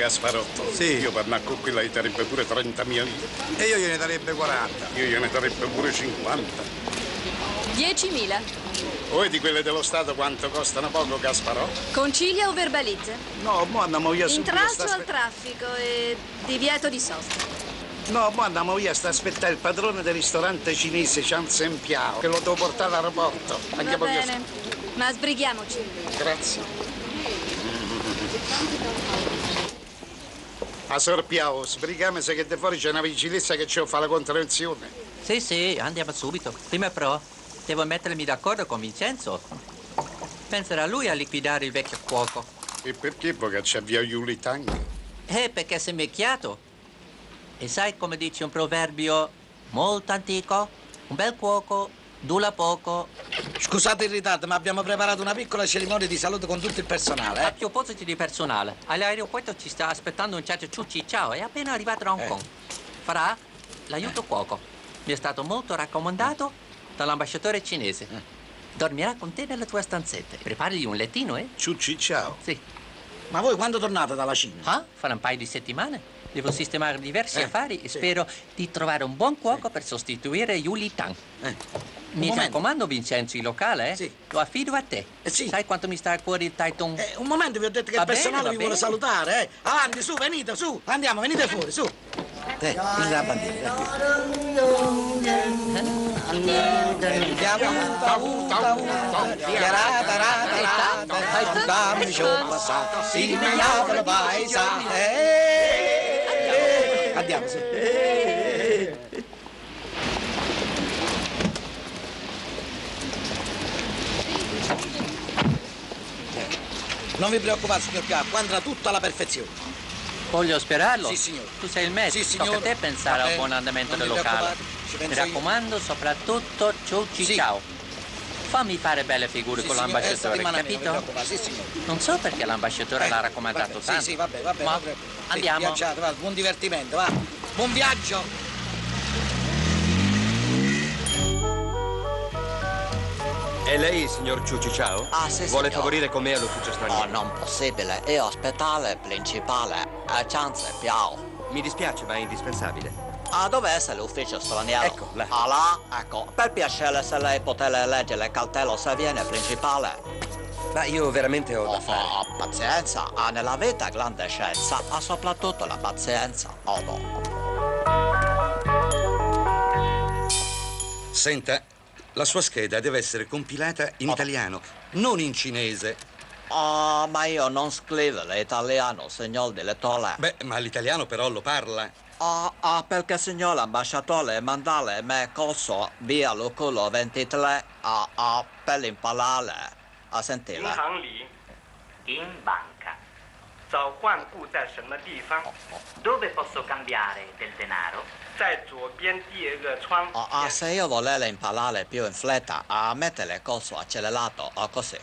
Gasparotto, sì. Io per una coppia gli darebbe pure 30.000 lire. E io gliene darebbe 40. Io gliene darebbe pure 50. 10.000. Voi di quelle dello Stato quanto costano poco, Gasparotto? Concilia o verbalizza? No, mo andiamo via subito. Intralcio al traffico e divieto di sosta. No, mo andiamo via, sta a aspettare il padrone del ristorante cinese Chansen Piao, che lo devo portare all'aeroporto. Andiamo Va via. bene, ma sbrighiamoci. Grazie. A Sor Piao, sbrighiamoci che de fuori c'è una vigilizia che ci fa la contravenzione. Sì, andiamo subito. Prima però devo mettermi d'accordo con Vincenzo. Penserà lui a liquidare il vecchio cuoco. E perché poi che c'è via Yuli Tang? Perché sei invecchiato. E sai come dice un proverbio molto antico? Un bel cuoco dura poco. Scusate il ritardo, ma abbiamo preparato una piccola cerimonia di saluto con tutto il personale, A proposito di personale, all'aeroporto ci sta aspettando un certo Ciucci Ciao, è appena arrivato da Hong Kong. Farà l'aiuto cuoco. Mi è stato molto raccomandato dall'ambasciatore cinese. Dormirà con te nelle tue stanzette. Preparagli un lettino, Ciucci, ciao. Sì. Ma voi quando tornate dalla Cina? Farà un paio di settimane. Devo sistemare diversi affari e spero di trovare un buon cuoco per sostituire Yuli Tang. Mi raccomando, Vincenzo, il locale, Sì. lo affido a te. Sì. Sai quanto mi sta a cuore il Taitung? Un momento, vi ho detto che Va il personale bene, vi va vuole bene. salutare, Avanti, su, venite, su. Andiamo, venite fuori, su. La bandiera. Andiamo, su. Non vi preoccupate, signor Capo, andrà tutto alla perfezione. Voglio sperarlo. Sì, signore. Tu sei il medico. Sì, Tocca signore. a te pensare Va al bene. buon andamento Non del vi locale. preoccupate, ci Mi penso io. raccomando, soprattutto Ciucci Sì. Ciao. Fammi fare belle figure Sì, con signore, l'ambasciatore, settimana meno, non vi capito? preoccupate, sì, signore. Non so perché l'ambasciatore l'ha raccomandato vabbè, tanto. Sì, vabbè, Ma non preoccupate. andiamo. Sì, viaggiate, va, buon divertimento, va. Buon viaggio. È lei, signor Ciucci Ciao? Sì, Vuole signor. favorire con me all'ufficio straniero? non possibile. È ospedale principale a Chanze Piao. Mi dispiace, ma è indispensabile. Dove è l'ufficio straniero? Ecco, là. Là? Ecco. Per piacere, se lei potesse leggere il cartello se viene principale. Ma io veramente ho da fare. Pazienza. Nella vita grande scienza, soprattutto la pazienza. No. Senta, la sua scheda deve essere compilata in italiano, non in cinese. Ma io non scrivo l'italiano, signor direttore. Beh, ma l'italiano però lo parla. Perché signor ambasciatore mandale me corso via Luculo 23 per imparare a 银 sentire. 行里 in banca. 找换物在什么地方？ Dove posso cambiare del denaro? 在左边第二个窗。 Se io volere imparare più in fretta, mettere il corso accelerato o così.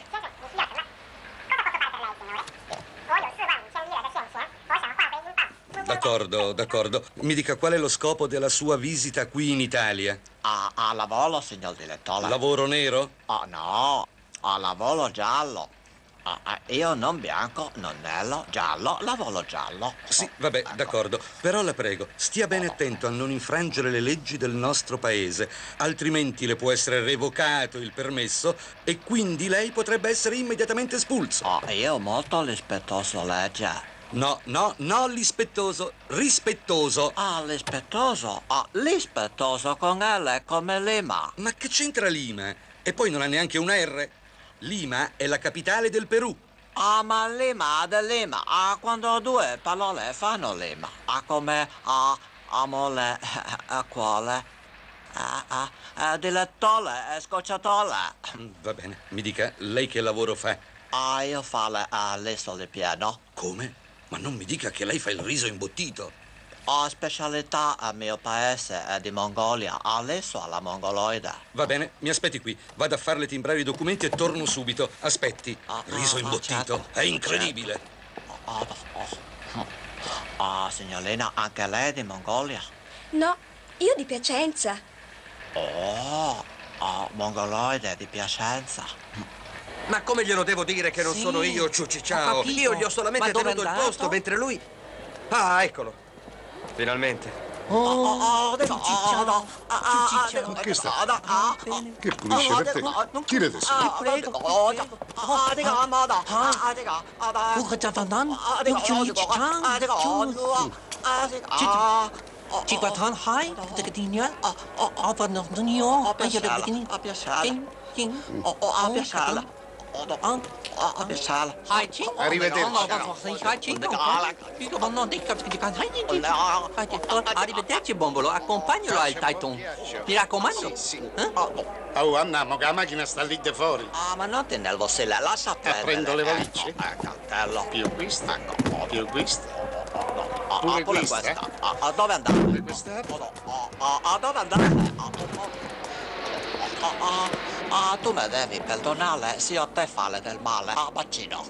D'accordo. Mi dica qual è lo scopo della sua visita qui in Italia? A lavoro, signor direttore? Lavoro nero? No, a lavoro giallo. Io non bianco, non nero, giallo, lavoro giallo. Sì, vabbè, d'accordo. Però la prego, stia bene attento a non infrangere le leggi del nostro paese, altrimenti le può essere revocato il permesso e quindi lei potrebbe essere immediatamente espulso. Io molto rispettoso legge. No, l'ispettoso, rispettoso. L'ispettoso? L'ispettoso con L come Lima. Ma che c'entra Lima? E poi non ha neanche una R. Lima è la capitale del Perù. Ma Lima de Lima. Quando due parole fanno Lima. Come amore, cuore, dilettore, scocciatore. Va bene, mi dica, lei che lavoro fa? Io fare l'esso di pieno. Come? Ma non mi dica che lei fa il riso imbottito. Ho specialità al mio paese di Mongolia, adesso alla mongoloide. Va bene, mi aspetti qui. Vado a farle timbrare i documenti e torno subito. Aspetti. Riso imbottito. Certo. È incredibile. Signorina, anche lei è di Mongolia? No, io di Piacenza. Mongoloide di Piacenza. Ma come glielo devo dire che non Sì, sono io, Ciucci ho Ciao? capito. Io gli ho solamente Ma dove tenuto il è andato? posto, mentre lui... Ah, eccolo. Finalmente. Che sta? Che pulisce per te? Tirate su. Arrivederci, Bombolo. Accompagnalo al Titan. Mi raccomando. Oh, andiamo, che la macchina sta lì de fuori. Ma non ti nervosire, lascia prendere. Prendo le valigie. Cartello. Più questa. Ecco. Più questa. Pure questa? questa. Dove andare? Pure questa? Dove andare? Tu mi devi perdonare se io te fare del male. Bacino.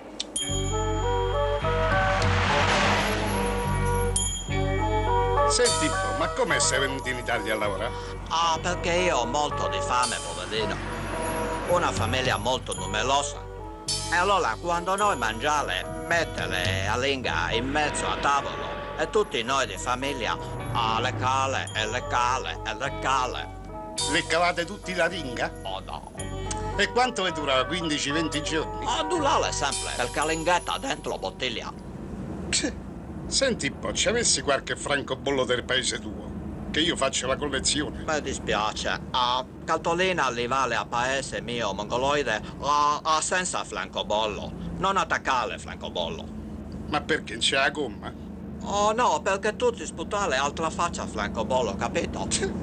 Senti un po', ma come sei venuto in Italia a lavorare? Perché io ho molto di fame, poverino. Una famiglia molto numerosa. E allora quando noi mangiare, mettere a linga in mezzo a tavolo e tutti noi di famiglia le cale e le cale e le cale. Le cavate tutti la ringa? Oh no. E quanto vi durava? 15-20 giorni? Durare sempre, perché linghetta dentro bottiglia. Senti un po', ci avessi qualche francobollo del paese tuo? Che io faccio la collezione. Mi dispiace. Cartolina li vale a paese mio mongoloide senza francobollo. Non attaccare francobollo. Ma perché c'è la gomma? Oh no, perché tutti sputare altra faccia francobollo, capito?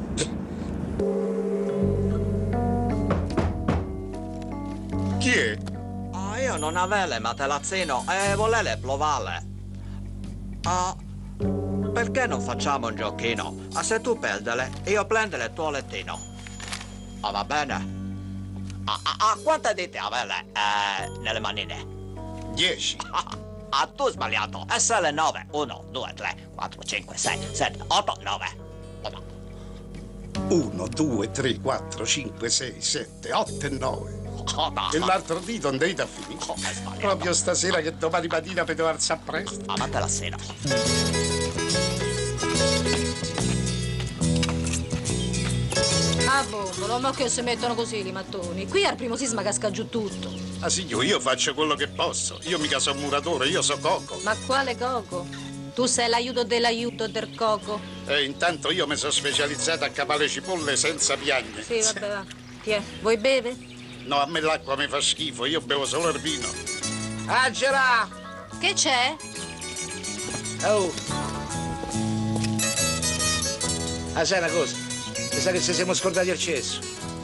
Chi è? Io non avere materazzino e volere plovare. Perché non facciamo un giochino? Se tu perdere, io prendere il tuo lettino. Va bene? Quante dita avere nelle manine? 10. Tu sbagliato. SL 9. 1, 2, 3, 4, 5, 6, 7, 8, 9. 1, 2, 3, 4, 5, 6, 7, 8 e 9. E l'altro dito non devi da finire. Proprio stasera che domani mattina per devo alzare presto. Ma te la sera. Bombolo, ma che si mettono così i mattoni? Qui al primo sisma casca giù tutto. Ah signor, io faccio quello che posso. Io mica sono muratore, io so Coco. Ma quale Coco? Tu sei l'aiuto del Coco. E intanto io mi sono specializzato a capare cipolle senza piagne. Sì, vabbè, va. Tiè, vuoi bere? No, a me l'acqua mi fa schifo, io bevo solo il vino. Angela! Che c'è? Oh! Sai una cosa? Mi sa che ci siamo scordati il cesso.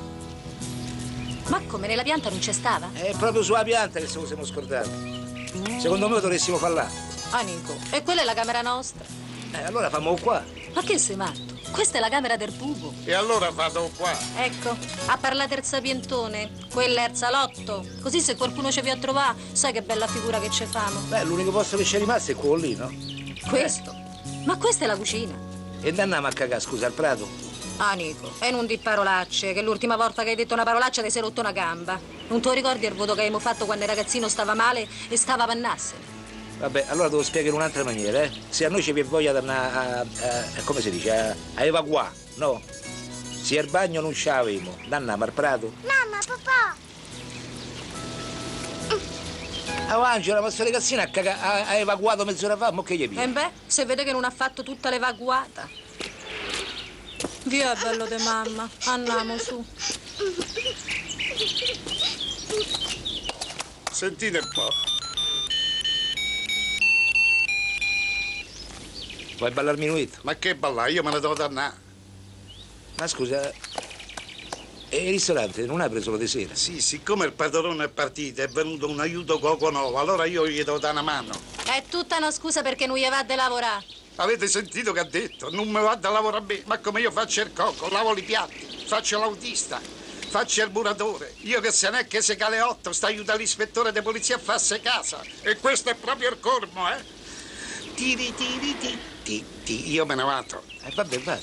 Ma come, nella pianta non c'è stava? È proprio sulla pianta che ce lo siamo scordati. Secondo me dovressimo farla. Nico, e quella è la camera nostra. Allora fammo qua. Ma che sei matto? Questa è la camera del pupo. E allora vado qua. Ecco, a parlare del sapientone. Quella è il salotto. Così se qualcuno ci viene a trovare, sai che bella figura che ci fanno. Beh, l'unico posto che c'è rimasto è quello lì, no? Questo? Ma questa è la cucina. E andiamo a cagare, scusa, al prato. Nico, e non di parolacce, che l'ultima volta che hai detto una parolaccia ti sei rotto una gamba. Non te lo ricordi il voto che abbiamo fatto quando il ragazzino stava male e stava a pannassene? Vabbè, allora devo spiegare in un'altra maniera, eh? Se a noi ci viene voglia di come si dice, a evacuare, no? Se il bagno non ce l'avemo, andiamo al prato. Mamma, papà! Oh, Angela, ma sto ragazzino ha evacuato mezz'ora fa, mo che gli viene? Beh, se vede che non ha fatto tutta l'evacuata. Via, bello de mamma, andiamo su. Sentite un po'. Vuoi ballare minuetto? Ma che ballare? Io me ne devo tornare. Ma scusa, e il ristorante non apre solo di sera? Sì, siccome il padrone è partito, è venuto un aiuto Coco nuovo, allora io gli devo dare una mano. È tutta una scusa perché non gli va di lavorare. Avete sentito che ha detto? Non mi va da lavorare a me, ma come io faccio il Coco, lavo i piatti, faccio l'autista, faccio il muratore. Io che se n'è che se cale 8 sta aiutando l'ispettore di polizia a farsi casa. E questo è proprio il cormo, eh? Tiri, tiri, ti, ti, ti. Io me ne vado. Vabbè, vai.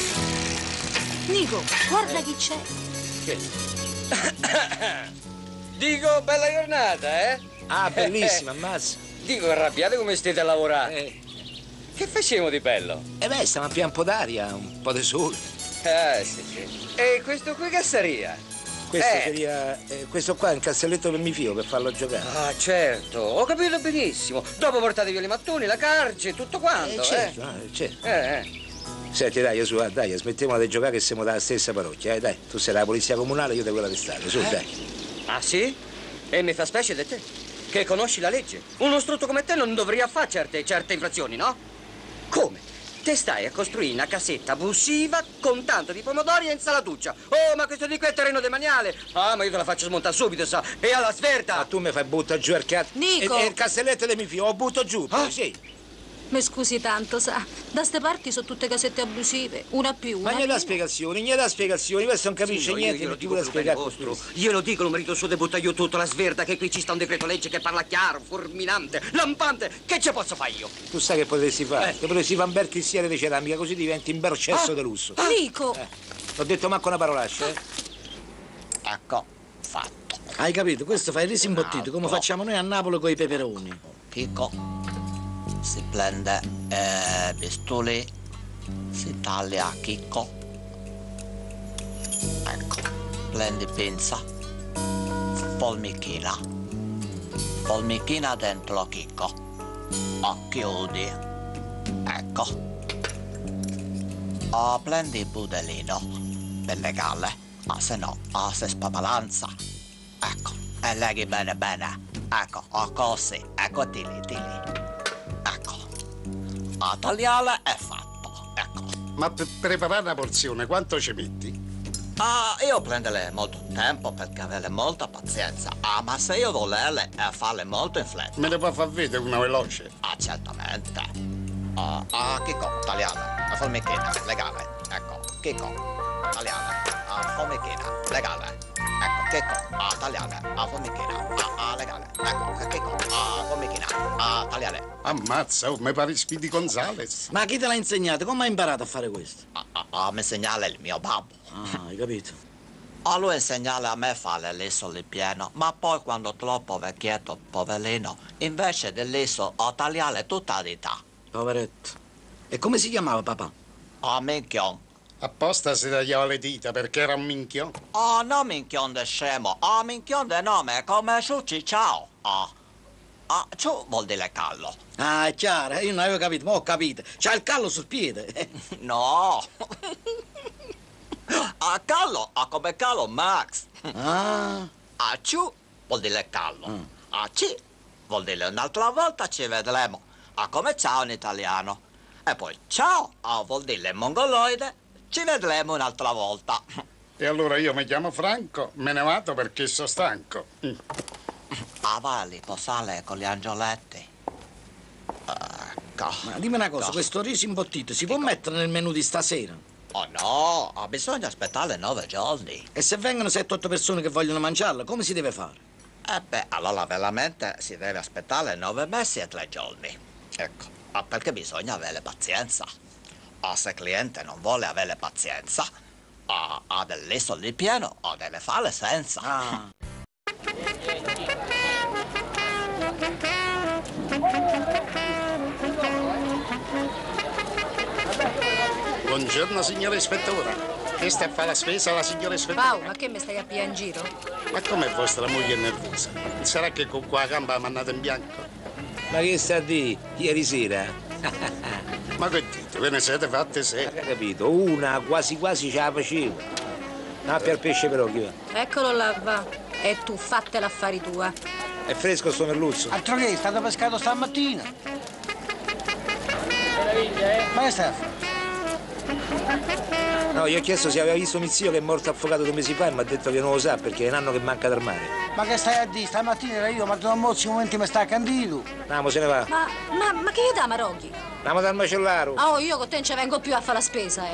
Nico, guarda chi c'è. Che? Dico, bella giornata, eh? Ah, bellissima, ammazza. Dico, arrabbiate come state a lavorare. Che facciamo di bello? Beh, stiamo a pian po' d'aria, un po' di sole. Sì, sì. E questo qui che sarebbe? Questo seria. Questo qua è un castelletto per mio figlio per farlo giocare. Ah, certo, ho capito benissimo. Dopo portate via i mattoni, la carce, tutto quanto, certo. Senti, dai, su, dai, smettiamola di giocare che siamo dalla stessa parrocchia, dai. Tu sei la polizia comunale, io da quella di Stato, su, dai. Ah, sì? E mi fa specie di te, che conosci la legge. Uno strutto come te non dovrebbe fare certe infrazioni, no? Come? Te stai a costruire una casetta abusiva con tanto di pomodori e insalatuccia. Oh, ma questo di qui è terreno demaniale. Ah, ma io te la faccio smontare subito, sa. E alla sverta. Ma tu mi fai butta giù il cazzo. Nico! E il castelletto di mio figlio, lo butto giù, sì. Mi scusi tanto, sa. Da ste parti sono tutte casette abusive, una più una. Ma niente da spiegazioni, questo non capisce niente, io ti vuole spiegare. Glielo dico, il marito suo, debutta io tutto la sverta, che qui ci sta un decreto legge che parla chiaro, fulminante, lampante. Che ce posso fare io? Tu sai che potresti fare? Che potresti fare un bel cristiere di ceramica, così diventi un bel cesso di lusso. Nico! L'ho detto manco una parolaccia, Ecco, fatto. Hai capito? Questo fa il riso imbottito, come facciamo noi a Napoli con i peperoni. Chico, si prende pistole, si taglia Chicco. Ecco, prendi pinza, formichina dentro Chicco. Chiudi. Ecco. Prendi il budellino per legare, se no si spapalanza. Ecco, e leghi bene. Ecco, così, ecco, tili. Ecco, a tagliare è fatto, ecco. Ma per preparare una porzione quanto ci metti? Io prenderle molto tempo perché avere molta pazienza. Ma se io volerle farle molto in fretta. Me ne può far vedere una veloce? Certamente. Chicco, tagliare, la formichina, legale. Ecco, Chicco, tagliare, formichina, legale. Ecco, Chicco, tagliare, formichina, legale. Ecco, Chicco, formichina, tagliare. Ammazza, mi pare Speedy Gonzales. Ma chi te l'ha insegnato? Come hai imparato a fare questo? Mi segnala il mio babbo. Ah, hai capito? Lui insegnale a me a fare l'esso pieno, ma poi quando troppo vecchietto, poverino, invece dell'esso ho tagliare tutta l'età. Poveretto. E come si chiamava papà? Minchion. Apposta si tagliava le dita perché era un minchion. No minchion de scemo, minchion de nome come Ciucci ciao. Ciù vuol dire callo. Ah, è chiaro, io non avevo capito, ma ho capito. C'ha il callo sul piede. No. Callo, come callo Max. Ciù vuol dire callo. C vuol dire un'altra volta ci vedremo. Come ciao in italiano. E poi ciao vuol dire mongoloide. Ci vedremo un'altra volta. E allora io mi chiamo Franco, me ne vado perché sono stanco. Vai, posale con gli angioletti. Ma dimmi una cosa, questo riso imbottito si può mettere nel menù di stasera? No, bisogna aspettare 9 giorni. E se vengono 7-8 persone che vogliono mangiarlo, come si deve fare? Allora veramente si deve aspettare 9 mesi e 3 giorni. Ecco, perché bisogna avere pazienza. Se il cliente non vuole avere pazienza, ha dell'esso di pieno o deve fare senza. Buongiorno signore ispettore. Questa è fa la spesa la signora ispettore. Pau, ma che mi stai a pigliare in giro? Ma com'è vostra moglie nervosa? Sarà che con qua gamba mi andate in bianco? Ma che sta a dire? Ieri sera? Ma che dite? Ve ne siete fatte Hai sei? capito? Una quasi ce la facevo. Appia il pesce però, chi va? Eccolo là, va. E tu, fattela affari tua. È fresco sto merluzzo? Altro che, è stato pescato stamattina. Ma che stai a fare? No, gli ho chiesto se aveva visto mio zio che è morto affogato 2 mesi fa e mi ha detto che non lo sa perché è un anno che manca dal mare. Ma che stai a dire? Stamattina era io, ma tu ammozzi, un momento mi sta accanito. Andiamo, se ne va. Ma che gli dà Marocchi? Andiamo dal macellaro. Io con te non ci vengo più a fare la spesa,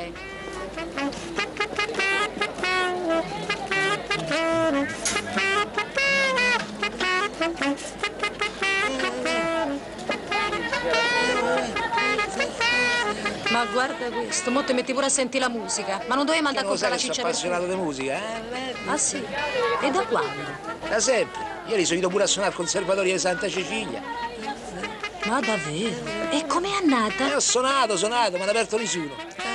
Ma guarda questo, mo ti metti pure a sentire la musica. Ma non dovevi mandare a comprare la ciccia per... Sono appassionato di musica, Ah sì? E da quando? Da sempre. Ieri sono ido pure a suonare al Conservatorio di Santa Cecilia. Ma davvero? E com'è andata? Ho suonato, mi hanno aperto nessuno.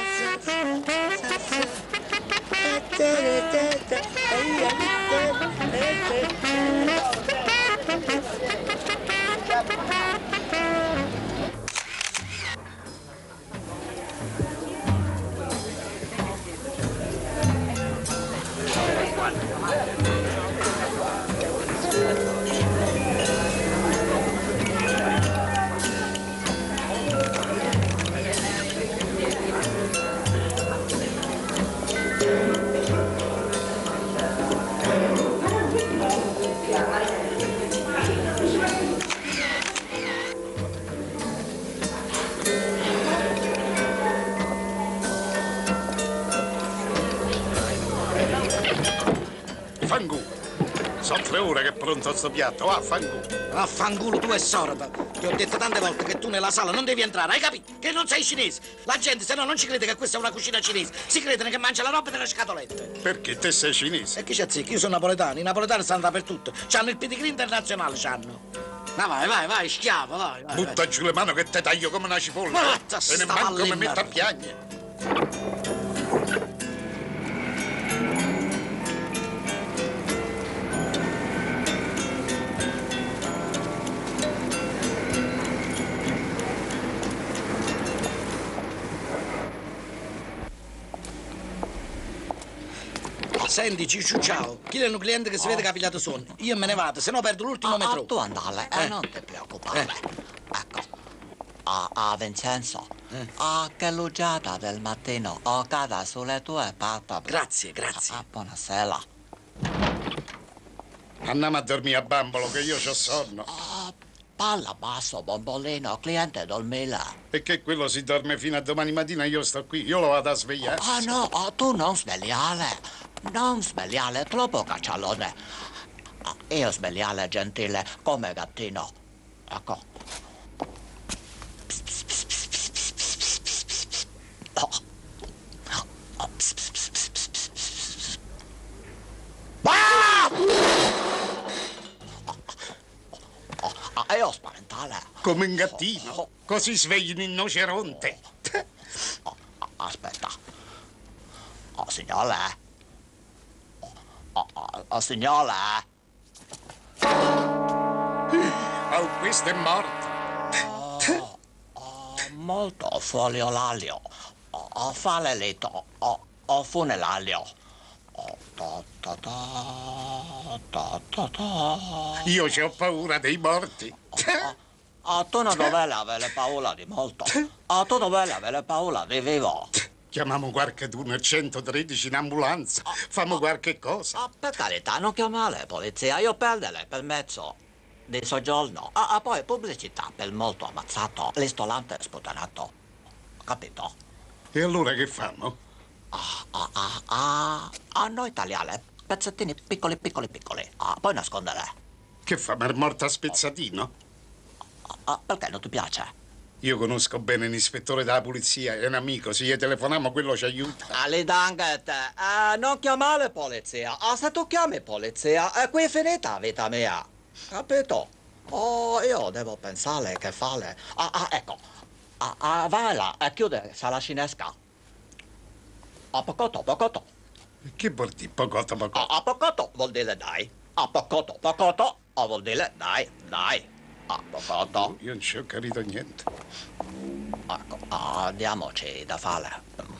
Fanculo. Sono 3 ore che è pronto sto piatto, vaffanculo. Vaffanculo, tu è sorda. Ti ho detto tante volte che tu nella sala non devi entrare, hai capito? Che non sei cinese. La gente se no non ci crede che questa è una cucina cinese. Si credono che mangia la roba delle scatolette. Perché te sei cinese? E chi ci azzecchi? Io sono napoletano, i napoletani stanno dappertutto. C'hanno il pedigree internazionale, c'hanno. Ma vai, schiavo, vai. Butta giù le mani che te taglio come una cipolla. Mazza, e ne sta manco mi pallina. metto a piagne. Senti, Cicciu, ciao. Chi è un cliente che si vede che ha pigliato sonno? Io me ne vado, se no perdo l'ultimo metro. Tu andale, non ti preoccupare. Ecco. Vincenzo, che lugiata del mattino. Cade sulle tue patte. Grazie. Buonasera. Andiamo a dormire a bambolo che io c'ho sonno. Parla basso, bombolino, cliente dormire. E che quello si dorme fino a domani mattina, io sto qui, io lo vado a svegliare. No, tu non svegliare. Non svegliare, troppo caccialone. Io svegliare gentile come gattino. Ecco. Io spaventare. Come un gattino, così svegli un innoceronte. Aspetta. Signore. Signore. Questo è morto. Molto foliolario. Fare letto. Funerario. Io c'ho paura dei morti. Tu non dovevi avere paura di molto. Tu dovevi avere paura di vivo. Chiamiamo qualcuno al 113 in ambulanza. Fammo qualche cosa. Per carità, non chiamare la polizia. Io perdere il permesso di soggiorno. Poi pubblicità per molto ammazzato. Ristorante sputanato. Capito? E allora che fanno? A noi tagliare pezzettini piccoli. Poi nascondere. Che fa, ma è morto a spezzatino? Perché non ti piace? Io conosco bene l'ispettore della polizia, è un amico, se gli telefoniamo quello ci aiuta. Ali Danget, non chiamare polizia. Se tu chiami polizia, qui è finita la vita mia. Capito? Io devo pensare che fare. Ecco. Vai là e chiude sala cinesca. Pocotto. Che vuol dire pocotto? Pocotto vuol dire dai. Pocotto vuol dire dai. Pocotto. Io non ci ho capito niente. Ecco, andiamoci da fare.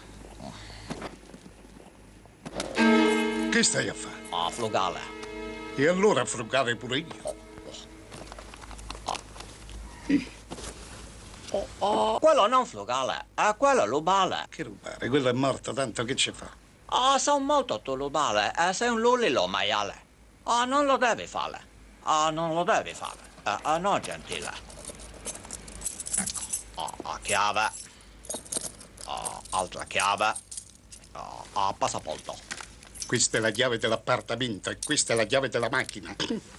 Che stai a fare? Frugale. E allora frugare pure io. Quello non frugale, quello è lubale. Che rubare? Quello è morto, tanto che ci fa? Sono molto tu lubale, sei un lulilo maiale. Non lo devi fare. Non lo devi fare. No, gentile. Ecco, chiave. Altra chiave. Passaporto. Questa è la chiave dell'appartamento e questa è la chiave della macchina.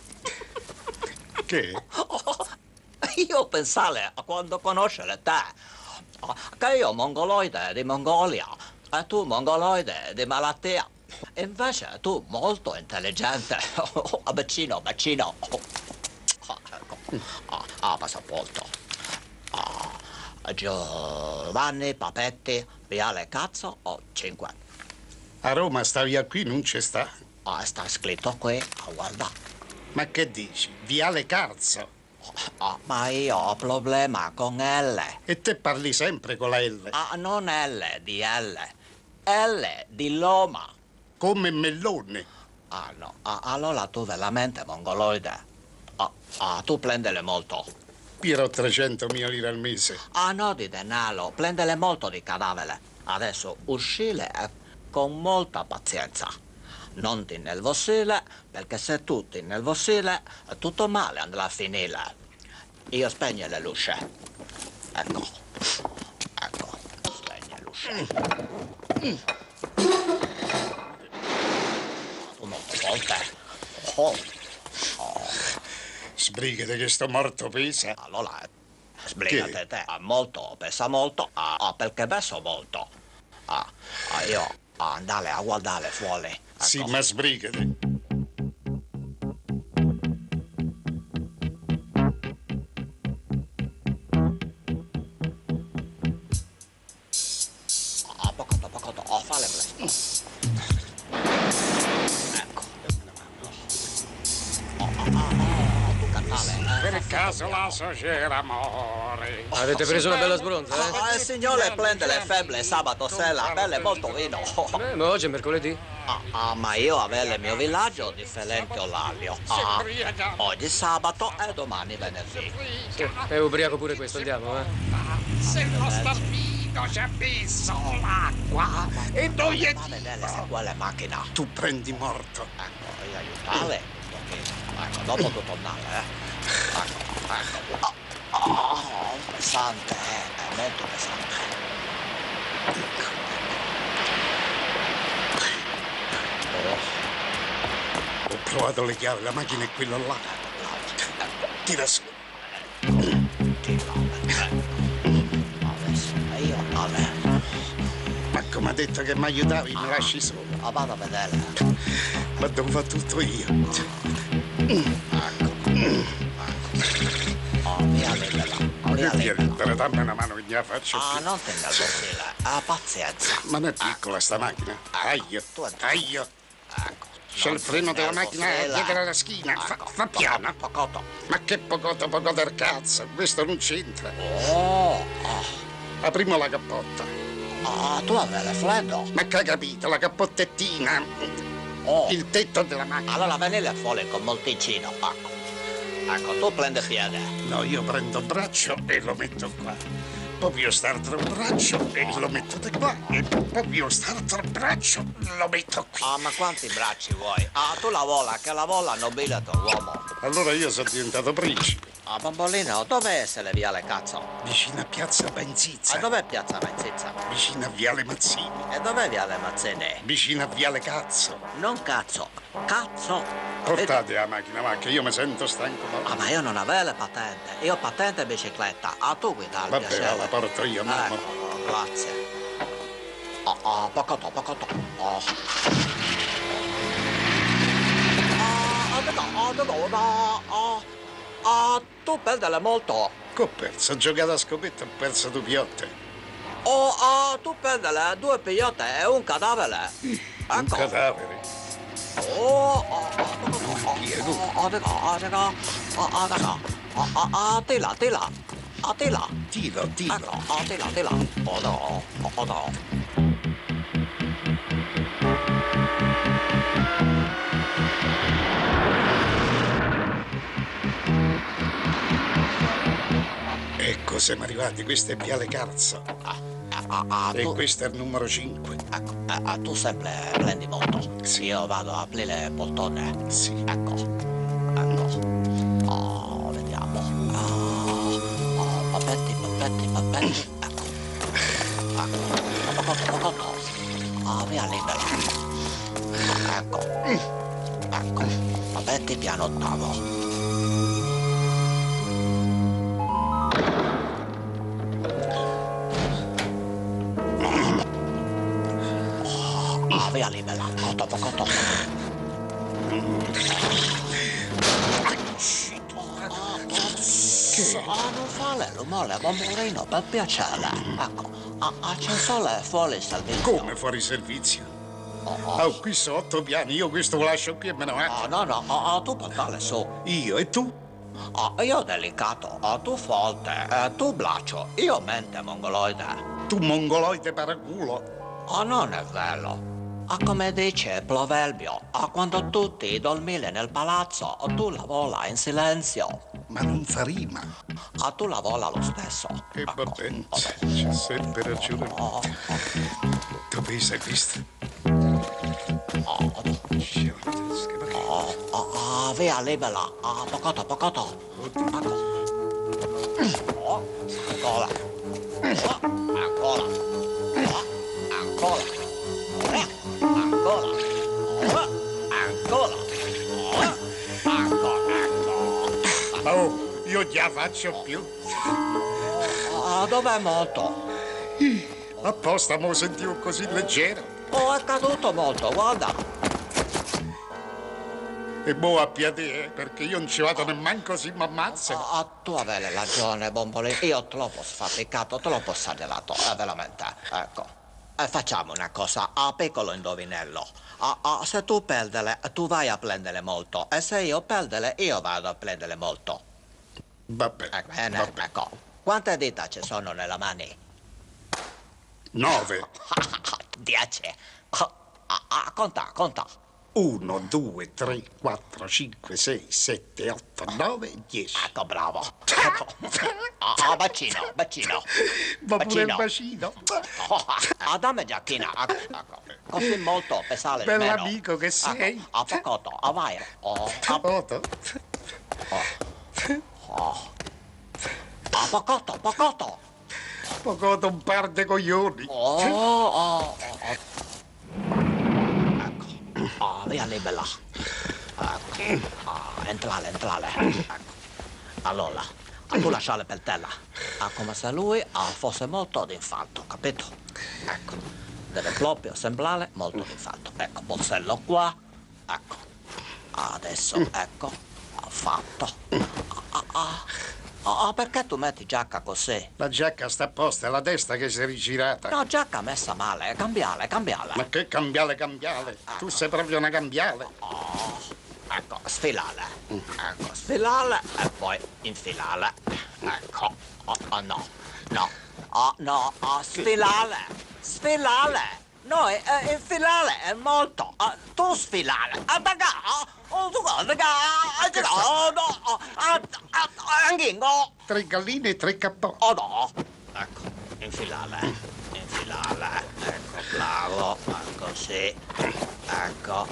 Che? Io pensare a quando conoscere te, che io mongoloide di Mongolia e tu mongoloide di malattia. Invece tu molto intelligente. Vicino. Passaporto. Giovanni Papetti, Viale Cazzo, 5. A Roma sta via qui non c'è sta. Sta scritto qui, guarda. Ma che dici? Viale Carzo. Ma io ho problema con L. E te parli sempre con la L. Non L, di L. L di Loma. Come mellone. No. Allora tu veramente mongoloide. Tu prendele molto. Io ho 300.000 lire al mese. No di denaro, prendele molto di cadavere. Adesso uscire con molta pazienza. Non ti innervosire, perché se tu ti innervosire, tutto male andrà a finire. Io spegno le luci. Ecco, spegno le luci. Tu molte volte. Sbrigate che sto morto pesa. Allora, sbrigate te. Molto, pesa molto. Perché peso molto. Io andare a guardare fuori. Ecco. Sì, ma sbrigate. Poco, fare presto. Ecco. Tu cantare. Per caso la società amore. Avete preso una bella sbronza, eh? Il signore prende le febbre sabato sera, belle molto vino. Ma oggi è mercoledì. Ma io avevo il mio villaggio differente orario. Oggi sabato e domani venerdì. Sì, è ubriaco pure questo, andiamo, eh? Se lo stabilito c'è messo l'acqua e noi è... Ma vedere se quella macchina. Tu prendi morto. Ecco, io aiutare. Ecco, dopo tu tornare, Ecco. Pesante, è molto pesante. Ho provato le chiavi, la macchina è quella là. Tira su. Adesso, io, vabbè. Ma come ha detto che mi aiutavi, mi lasci solo. Vado a vedere. Ma devo fare tutto io. Via libera. Via libera, dammi una mano che gliela faccio. Non ti innervosire. Pazienza. Ma non è piccola sta macchina. Aio. Ecco. C'è il freno della macchina dietro alla schiena. Fa piano. Pocotto. Ma che pocotto del cazzo. Questo non c'entra. Apriamo la cappotta. Tu avevi freddo? Ma che hai capito? La cappottettina. Il tetto della macchina. Allora venile fuori con molticino. Ecco, tu prendi piede. No, io prendo il braccio e lo metto qua. Poi io st'altro braccio e lo metto di qua. E poi io st'altro braccio lo metto qui. Ma quanti bracci vuoi? Tu la vola, che la vola nobile uomo. Allora io sono diventato principe. Bambolino, dov'è essere Viale Cazzo? Vicino a Piazza Benzizza. Dov'è Piazza Benzizza? Vicino a Viale Mazzini. E dov'è Viale Mazzini? Vicino a Viale Cazzo. Non cazzo, cazzo. Portate la macchina, ma che io mi sento stanco. Ma io non avevo le patente. Io ho patente e bicicletta. Tu guidare, vabbè, piacere. la porto io, mamma. Grazie. Pocotto. Tu perdele molto. Che ho perso? Ho giocato a scopetta e ho perso 2 piotte. Tu perdele 2 piotte e un cadavere. Un cadavere? Tila. Ecco, siamo arrivati, questo è Viale Carzo. E questo è il numero 5. Tu sempre prendi molto. Sì. Io vado a aprire il portone. Sì. Ecco. Vediamo. Papetti. Ecco. Pocotto. Via libera. Ecco. Papetti piano 8. via lì, bella. Cotto, cotto. Non fare rumore, Bombolino, per piacere. Ecco, c'è sole fuori servizio. Come fuori servizio? Oh, qui sono 8 piani, io questo lo lascio qui e me ne vado. No, tu portale su. Io e tu? Io delicato, tu forte, tu blaccio, io mente mongoloide. Tu mongoloide paraculo? Non è vero. Come dice il proverbio, quando tutti dormire nel palazzo, tu lavora in silenzio. Ma non fa rima. Tu lavora lo stesso. E va bene, c'è sempre ragione. Dove sei visto? Via libera, pocoto. Ancora. Oh, io già faccio più. Dov'è molto? Apposta mo sentivo così leggero. È caduto molto, guarda. E mo a piede, perché io non ci vado nemmeno così mi ammazza. Tu avevi ragione, Bombolino. Io troppo sfaticato, troppo esagerato, veramente. Ecco. Facciamo una cosa, piccolo indovinello. Se tu perdere, tu vai a prendere molto. E se io perdere, io vado a prendere molto. Va bene. Bene, ecco. Quante dita ci sono nella mani? 9. 10. Conta. 1, 2, 3, 4, 5, 6, 7, 8, 9, 10. Ecco, bravo. Ecco. Bacino. Va pure il bacino. Dammi giacchina. Ecco. Così molto pesare di meno. Bell'amico che sei. Pocoto, vai. Pocoto? Pocoto. Pocoto un par de coglioni. Via libera. Entrale. Ecco. Allora, tu lasciale per terra. Come se lui fosse molto d'infarto, capito? Ecco. Deve proprio sembrare molto d'infarto. Ecco, borsello qua. Ecco. Adesso, ecco, fatto. Perché tu metti giacca così? La giacca sta a posto, è la testa che si è rigirata. No, giacca messa male, cambiale. Ma che cambiale? Tu sei proprio una cambiale. Ecco, sfilare. Ecco, sfilare e poi infilare. Ecco. No, sfilare. No, infilare è molto. Tu sfilare. Anghingo. 3 galline e 3 capponi. No. Ecco, infilare. Ecco, bravo. Così. Ecco,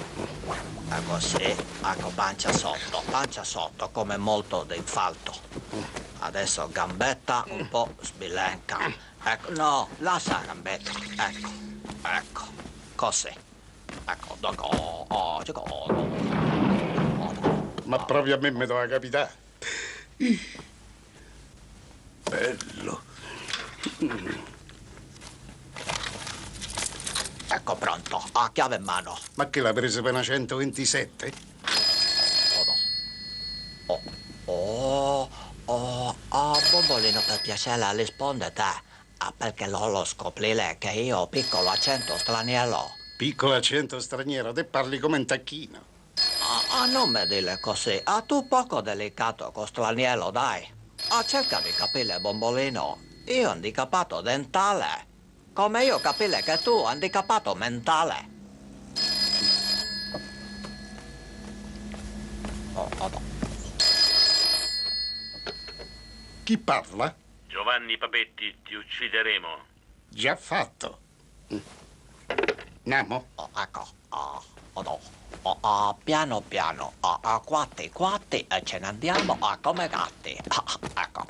pancia sotto, come molto d'infarto. Adesso gambetta un po' sbilenca. Ecco, no, lascia la gambetta. Ecco, così. Ecco, Ma proprio a me mi doveva capitare. Bello. Ecco, pronto, chiave in mano. Ma che l'ha presa per una 127? Bombolino, per piacere, risponde te. Perché lo scoprire che io ho piccolo accento straniero. Piccolo accento straniero? Te parli come un tacchino. Non mi dire così. Tu poco delicato con straniero, dai. Cerca di capire, Bombolino. Io handicapato dentale. Come io capire che tu handicapato mentale. Chi parla? Giovanni Papetti, ti uccideremo. Già fatto. Andiamo? Ecco. Piano. Quatti, e ce ne andiamo come gatti. Ecco.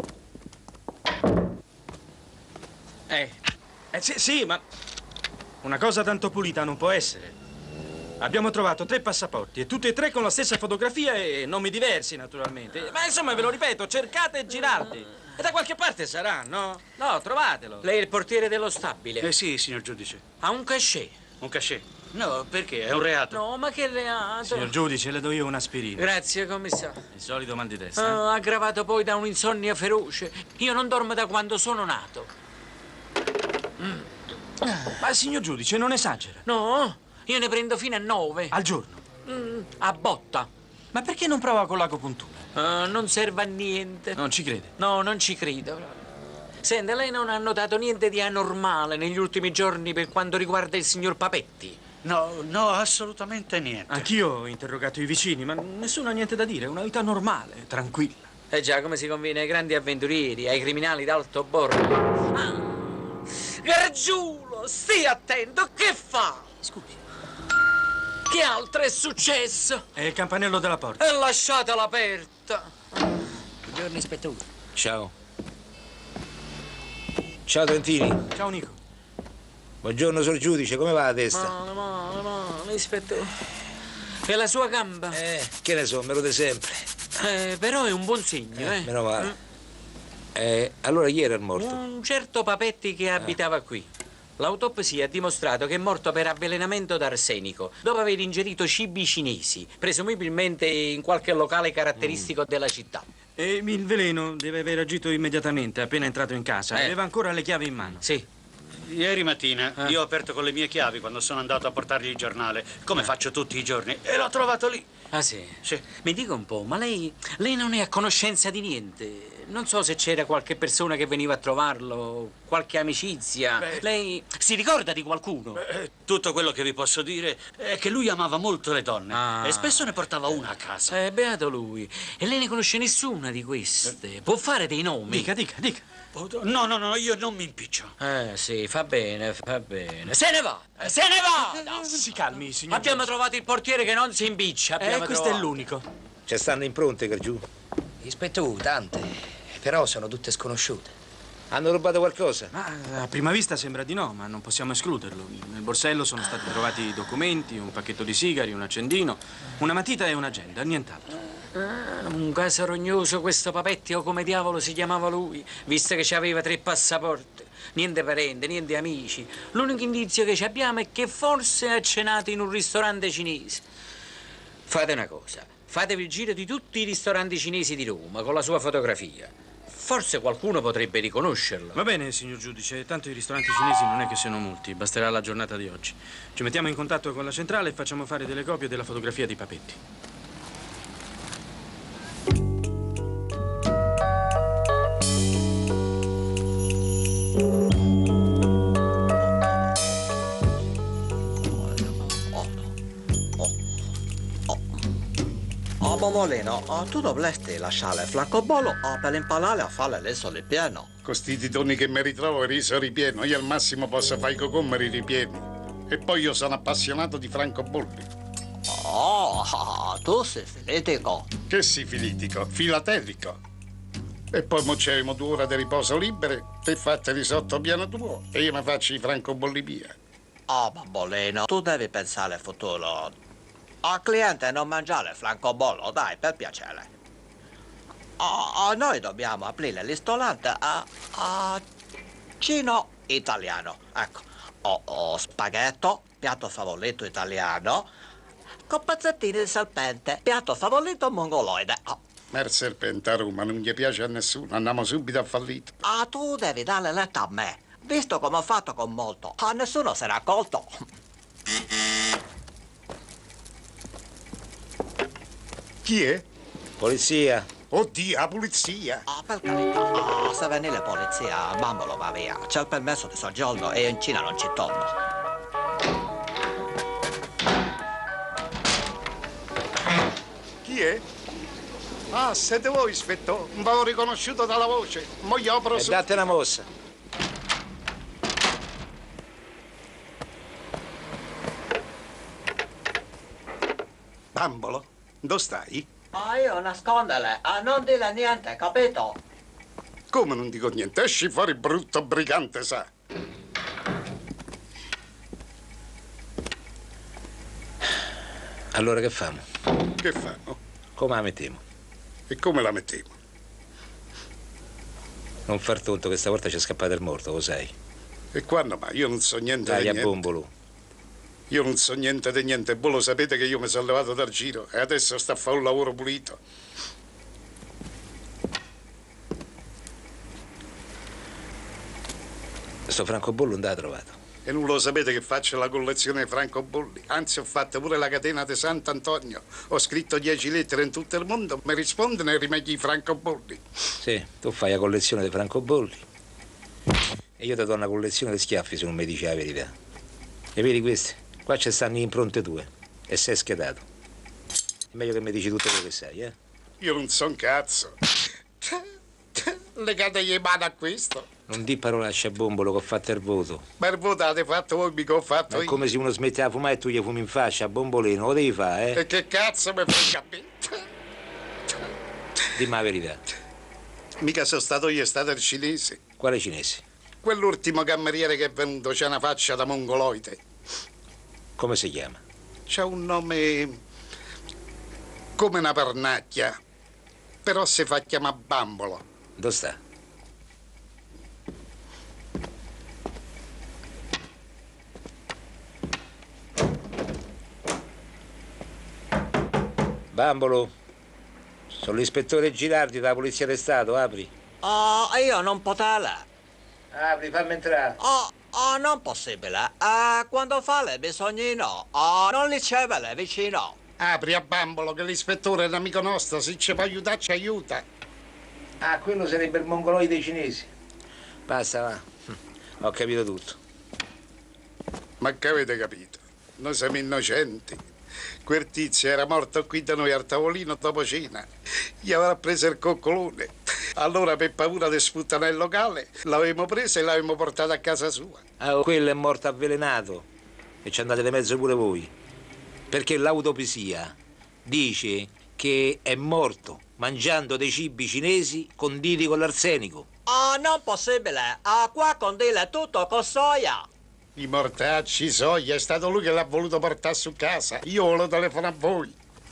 Sì, ma una cosa tanto pulita non può essere. Abbiamo trovato 3 passaporti e tutti e 3 con la stessa fotografia e nomi diversi, naturalmente. Ma insomma, ve lo ripeto, cercate Girardi. E da qualche parte sarà, no? No, trovatelo. Lei è il portiere dello stabile? Sì, signor giudice. Ha un cachet? Un cachet. No, perché? È un reato. No, ma che reato? Signor giudice, le do io un'aspirina. Grazie, commissario. Il solito mal di testa. Aggravato poi da un'insonnia feroce. Io non dormo da quando sono nato. Ma signor giudice, non esagera. No, io ne prendo fino a 9. Al giorno? A botta. Ma perché non prova con l'agopuntura? Non serve a niente. Non ci crede? No, non ci credo. Senta, lei non ha notato niente di anormale negli ultimi giorni per quanto riguarda il signor Papetti? No, assolutamente niente. Anch'io ho interrogato i vicini, ma nessuno ha niente da dire. Una vita normale, tranquilla. Eh già, come si conviene ai grandi avventurieri, ai criminali d'alto bordo. Gargiulo, stia attento, che fa? Scusi. Che altro è successo? È il campanello della porta. E lasciatela aperta. Buongiorno, ispettore. Ciao. Ciao, Trentini. Ciao, Nico. Buongiorno, signor giudice, come va la testa? Male, ispettore. E la sua gamba? Che ne so, me lo de sempre. Però è un buon segno, Meno male. Allora chi era il morto? Un certo Papetti che abitava qui. L'autopsia ha dimostrato che è morto per avvelenamento d'arsenico, dopo aver ingerito cibi cinesi, presumibilmente in qualche locale caratteristico della città. E il veleno deve aver agito immediatamente, appena entrato in casa. Aveva ancora le chiavi in mano. Sì. Ieri mattina io ho aperto con le mie chiavi quando sono andato a portargli il giornale, come faccio tutti i giorni, e l'ho trovato lì. Ah, sì? Sì. Mi dica un po', ma lei non è a conoscenza di niente? Non so se c'era qualche persona che veniva a trovarlo, qualche amicizia. Lei si ricorda di qualcuno? Tutto quello che vi posso dire è che lui amava molto le donne e spesso ne portava una a casa. Beato lui. E lei ne conosce nessuna di queste? Può fare dei nomi? Dica. No, io non mi impiccio. Sì, fa bene. Se ne va! No. Si calmi, signor. Abbiamo trovato il portiere che non si impiccia. Questo è l'unico. Ci stanno impronte, Gargiù? Ispettore, tante, però sono tutte sconosciute. Hanno rubato qualcosa? Ma a prima vista sembra di no, ma non possiamo escluderlo. Nel borsello sono stati trovati documenti, un pacchetto di sigari, un accendino, una matita e un'agenda, nient'altro. Un caso rognoso questo Papetti, o come diavolo si chiamava lui, visto che aveva 3 passaporti. Niente parenti, niente amici. L'unico indizio che ci abbiamo è che forse ha cenato in un ristorante cinese. Fate una cosa, fatevi il giro di tutti i ristoranti cinesi di Roma con la sua fotografia. Forse qualcuno potrebbe riconoscerlo. Va bene, signor giudice, tanto i ristoranti cinesi non è che siano molti, basterà la giornata di oggi. Ci mettiamo in contatto con la centrale e facciamo fare delle copie della fotografia di Papetti. Bomolino, tu dovresti lasciare il francobollo per imparare a fare l'esso ripieno. Con sti titoni che mi ritrovo il riso ripieno, io al massimo posso fare i cocomeri ripieni. E poi io sono appassionato di francobolli. Tu sei filetico. Che sifilitico? Filatelico. E poi mo c'eremo 2 ore di riposo libere, te fate risotto piano tuo e io mi faccio i francobolli via. Bombolino, tu devi pensare al futuro. Al cliente non mangiare francobollo, dai, per piacere. Noi dobbiamo aprire il ristorante a cino italiano. Ecco, spaghetto, piatto favorito italiano, con pezzettini di serpente, piatto favorito mongoloide. Ma il serpente a Roma non gli piace a nessuno, andiamo subito a fallito. Tu devi dare retta a me, visto come ho fatto con molto. Nessuno se n'è accorto. Chi è? Polizia. Oddio, la polizia. Per carità, se viene la polizia, bambolo va via. C'è il permesso di soggiorno e in Cina non ci torno. Chi è? Ah, siete voi, ispettore. Non avevo riconosciuto dalla voce. Mo gli opero su. Date una mossa. Bambolo, dove stai? Io nascondere, non dire niente, capito? Come non dico niente? Esci fuori, brutto brigante, sa. Allora che famo? Che fanno? Come la mettiamo? E come la mettiamo? Non far tonto che stavolta c'è scappato il morto, lo sai. E quando mai? Io non so niente Dai, di a niente. bombolo. Io non so niente di niente, voi lo sapete che io mi sono levato dal giro e adesso sto a fare un lavoro pulito. Sto francobollo non l'ha trovato. E non lo sapete che faccio la collezione dei francobolli? Anzi, ho fatto pure la catena di Sant'Antonio. Ho scritto 10 lettere in tutto il mondo, mi rispondono e rimedi i francobolli. Sì, tu fai la collezione dei francobolli e io ti do una collezione di schiaffi se non mi dici la verità. E vedi questi? Qua ci stanno le impronte tue e sei schedato. È meglio che mi dici tutto quello che sai, eh? Io non so un cazzo. Legategli le mani a questo. Non di parolacce a bombolo che ho fatto il voto. Ma il voto l'avete fatto voi, mica ho fatto Ma è io. come se uno smetteva di fumare e tu gli fumi in faccia a bombolino, lo devi fare, eh? E che cazzo mi frega a me? Dimmi la verità. Mica sono stato io, è stato il cinese. Quale cinese? Quell'ultimo cameriere che è venuto, c'ha una faccia da mongoloide. Come si chiama? C'ha un nome come una pernacchia, però si fa chiamare Bambolo. Dove sta? Bambolo, sono l'ispettore Girardi della Polizia di Stato, apri. Oh, io non potevo. Apri, fammi entrare. Non possibile. Quando fa le bisognino, non li c'è vicino. Apri a Bambolo che l'ispettore è un amico nostro, se ci può aiutare ci aiuta. Ah, quello sarebbe il mongoloide dei cinesi. Basta, va. Ho capito tutto. Ma che avete capito? Noi siamo innocenti. Quel tizio era morto qui da noi al tavolino dopo cena. Gli aveva preso il coccolone. Allora, per paura di sputtare nel locale, l'avevamo preso e l'avevamo portato a casa sua. Ah, quello è morto avvelenato. E ci andate di mezzo pure voi. Perché l'autopsia dice che è morto mangiando dei cibi cinesi conditi con l'arsenico. Non possibile. Qua condile tutto con soia. I mortacci, soia, è stato lui che l'ha voluto portare su casa. Io lo telefono a voi.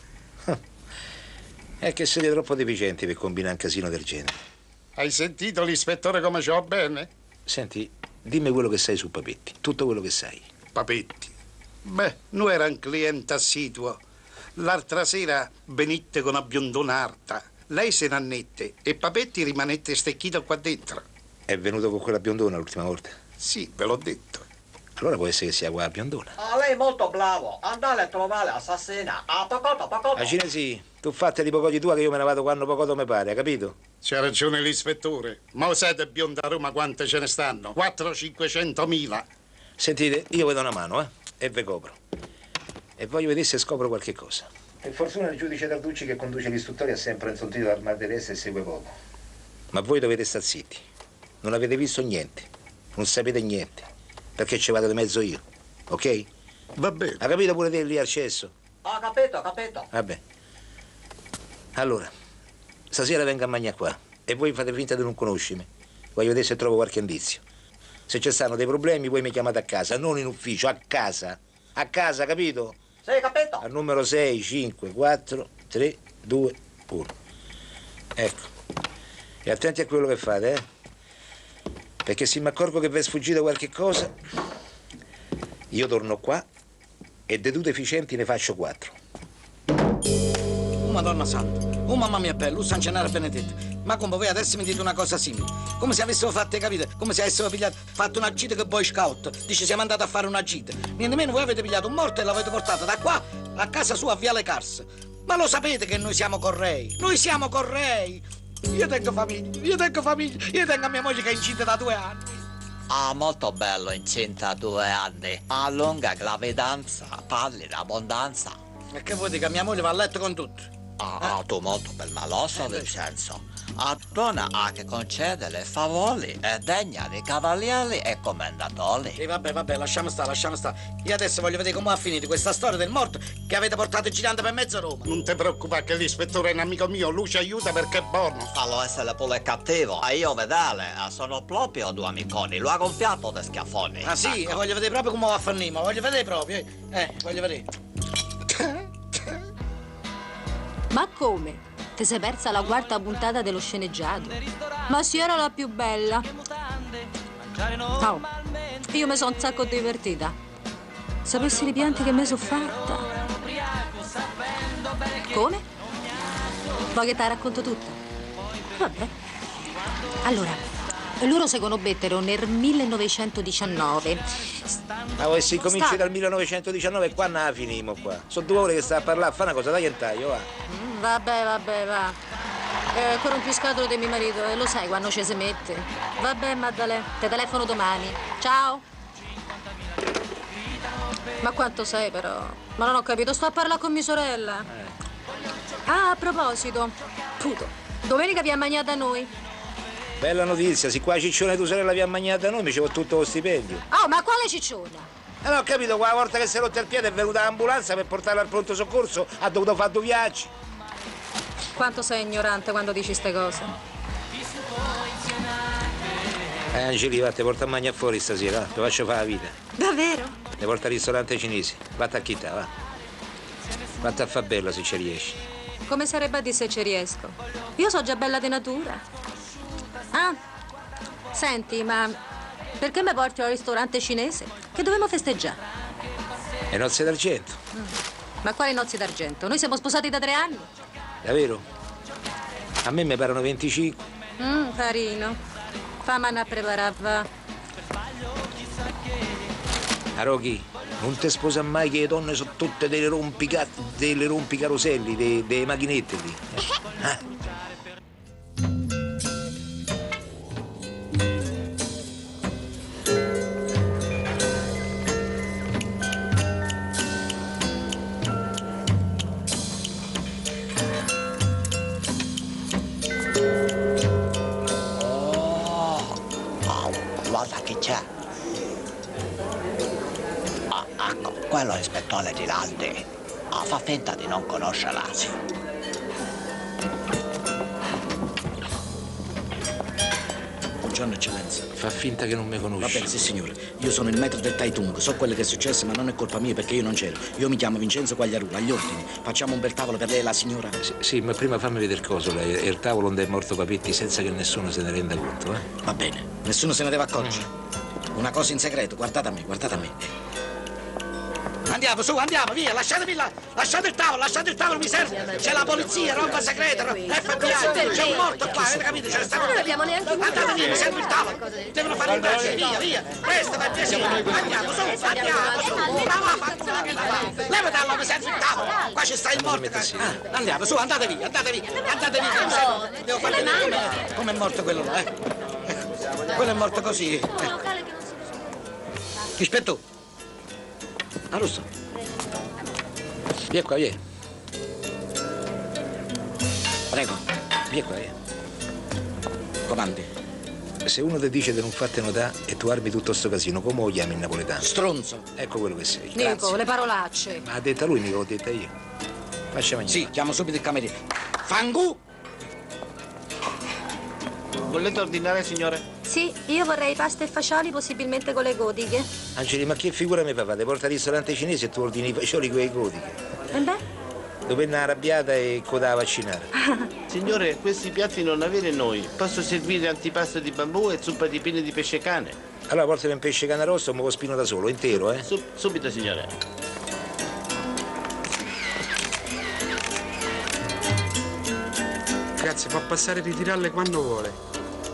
È che siete troppo deficienti per combinare un casino del genere. Hai sentito l'ispettore come ci va bene? Senti, dimmi quello che sai su Papetti, tutto quello che sai. Papetti? Beh, noi era un cliente assiduo. L'altra sera venitte con una biondona alta. Lei se ne annette e Papetti rimanette stecchito qua dentro. È venuto con quella biondona l'ultima volta? Sì, ve l'ho detto. Allora può essere che sia qua la biondona. Lei è molto bravo. Andare a trovare l'assassina. Poco. A cinesi, tu fate di poco di tua che io me ne vado quando poco mi pare, hai capito? C'ha ragione l'ispettore. Ma siete bionda a Roma quante ce ne stanno? 400-500.000. Sentite, io vi do una mano, e ve copro. E voglio vedere se scopro qualche cosa. Per fortuna il giudice Tarducci che conduce l'istruttoria ha sempre intontito dal mal di testa e segue poco. Ma voi dovete stare zitti. Non avete visto niente. Non sapete niente. Perché ci vado di mezzo io, ok? Va bene. Ha capito pure te lì al cesso? Ho capito. Vabbè. Allora, stasera vengo a mangiare qua e voi fate finta di non conoscermi. Voglio vedere se trovo qualche indizio. Se ci stanno dei problemi voi mi chiamate a casa, non in ufficio, a casa. A casa, capito? Sì, capito. Al numero 6, 5, 4, 3, 2, 1. Ecco. E attenti a quello che fate, Perché se mi accorgo che vi è sfuggita qualche cosa, io torno qua e di tutte efficienti ne faccio 4. Oh, Madonna Santa. Oh, mamma mia bella, San Gennaro Benedetto. Ma come voi adesso mi dite una cosa simile? Come se avessimo fatto, capite? Come se avessimo fatto una gita che Boy Scout. Dice siamo andati a fare una gita. Niente meno voi avete pigliato un morto e l'avete portato da qua a casa sua a Viale Cars. Ma lo sapete che noi siamo correi? Noi siamo correi! Io tengo famiglia, io tengo a mia moglie che è incinta da 2 anni. Molto bello, incinta 2 anni. A lunga gravidanza, parli d'abbondanza. E che vuoi dire che mia moglie va a letto con tutti? Tu molto bel maloso, Vincenzo. Donna che concede le favori è degna di cavalieri e commendatori. E vabbè, lasciamo stare. Io adesso voglio vedere come ha finito questa storia del morto che avete portato girando per mezzo Roma. Non ti preoccupare che l'ispettore è un amico mio, lui ci aiuta perché è buono. Fallo essere pure cattivo. E io vedale, sono proprio 2 amiconi, lo ha gonfiato da schiaffoni. Ah sì? Ecco. E voglio vedere proprio come va a finire, ma voglio vedere proprio. Voglio vedere. Ma come? Ti sei persa la 4ª puntata dello sceneggiato? Ma sì, era la più bella. Oh, io mi sono un sacco divertita. Sapessi i pianti che mi sono fatta. Come? Vuoi che te la racconto tutta? Vabbè. Allora, loro si conobbero nel 1919. Ma se cominci dal 1919 qua non la finimo qua. Sono 2 ore che sta a parlare, fa una cosa, dai che taglio, va. Vabbè, va. Ancora un più scatolo di mio marito, e lo sai quando ci si mette. Vabbè, Maddalena, te telefono domani. Ciao. Ma quanto sei però? Ma non ho capito, sto a parlare con mia sorella. Ah, a proposito, puto, domenica vi ha mangiato da noi. Bella notizia, se qua ciccione tua sorella vi ha mangiato a noi mi ci va tutto lo stipendio. Oh, ma quale cicciona? Non ho capito, quella volta che si è rotta il piede è venuta l'ambulanza per portarla al pronto soccorso, ha dovuto fare 2 viaggi. Quanto sei ignorante quando dici ste cose. Angeli, va, ti porta a mangiare fuori stasera, va, ti faccio fare la vita. Davvero? Ti porta al ristorante cinese, vatti a chità, va. Vatti a fa bella se ci riesci. Come sarebbe a dire se ci riesco? Io so già bella di natura. Ah, senti, ma perché mi porti al ristorante cinese? Che dobbiamo festeggiare? E nozze d'argento. Ma quali nozze d'argento? Noi siamo sposati da 3 anni. Davvero? A me mi parano 25. Carino. Fammi a preparare, va. Arochi, non ti sposa mai che le donne sono tutte delle rompicaroselli, delle macchinette lì. Guarda chi c'è. Ecco, quello è l'ispettore Giraldi. Fa finta di non conoscerla. Buongiorno, eccellenza. Fa finta che non mi conosci. Va bene, sì, signore. Io sono il maître del Taitung. So quello che è successo, ma non è colpa mia perché io non c'ero. Io mi chiamo Vincenzo Quagliarula, agli ordini. Facciamo un bel tavolo per lei e la signora. Sì, ma prima fammi vedere il coso, lei. E il tavolo onde è morto Papetti senza che nessuno se ne renda conto, eh? Va bene. Nessuno se ne deve accorgere. Una cosa in segreto, guardate a me, guardate a me. Andiamo, su, andiamo, via, lasciatemi là, lasciate il tavolo, mi serve. C'è la polizia, roba segreta, FBI, c'è un morto qua, avete capito? Ce ne stiamo. Non abbiamo neanche andate via, mi serve il tavolo. Devono fare indagini, via. Presto, per piacere. Andiamo, su, andiamo, su. Ma va, fate quella che la fa. Levatelo, mi serve il tavolo. Qua ci sta il morto. Andiamo, su, andate via, andate via. Devo fare vedere come è morto quello là, Quello è morto così. Rispetto. Ah, lo so. Vieni qua, vieni. Prego. Vieni qua, vieni. Comandi. Se uno ti dice di non farti notare e tu armi tutto sto casino, come lo chiami in napoletano? Stronzo. Ecco quello che sei. Nico, Grazie. le parolacce. Ma ha detta lui, mica l'ho detta io. Faccia mangiare. Sì, chiamo subito il cameriere. Fangu! Bolletta ordinaria, signore? Sì, io vorrei pasta e fagioli, possibilmente con le godighe. Angeli, ma che figura mi fa? Ti porta al ristorante cinese e tu ordini i fagioli con i godighe. E beh? Dove è una arrabbiata e coda a vaccinare. Signore, questi piatti non avere noi. Posso servire antipasto di bambù e zuppa di pinne di pesce cane? Allora portami un pesce cane rosso o me lo spino da solo, intero, eh? Subito, signore. Grazie, può passare e ritirarle quando vuole.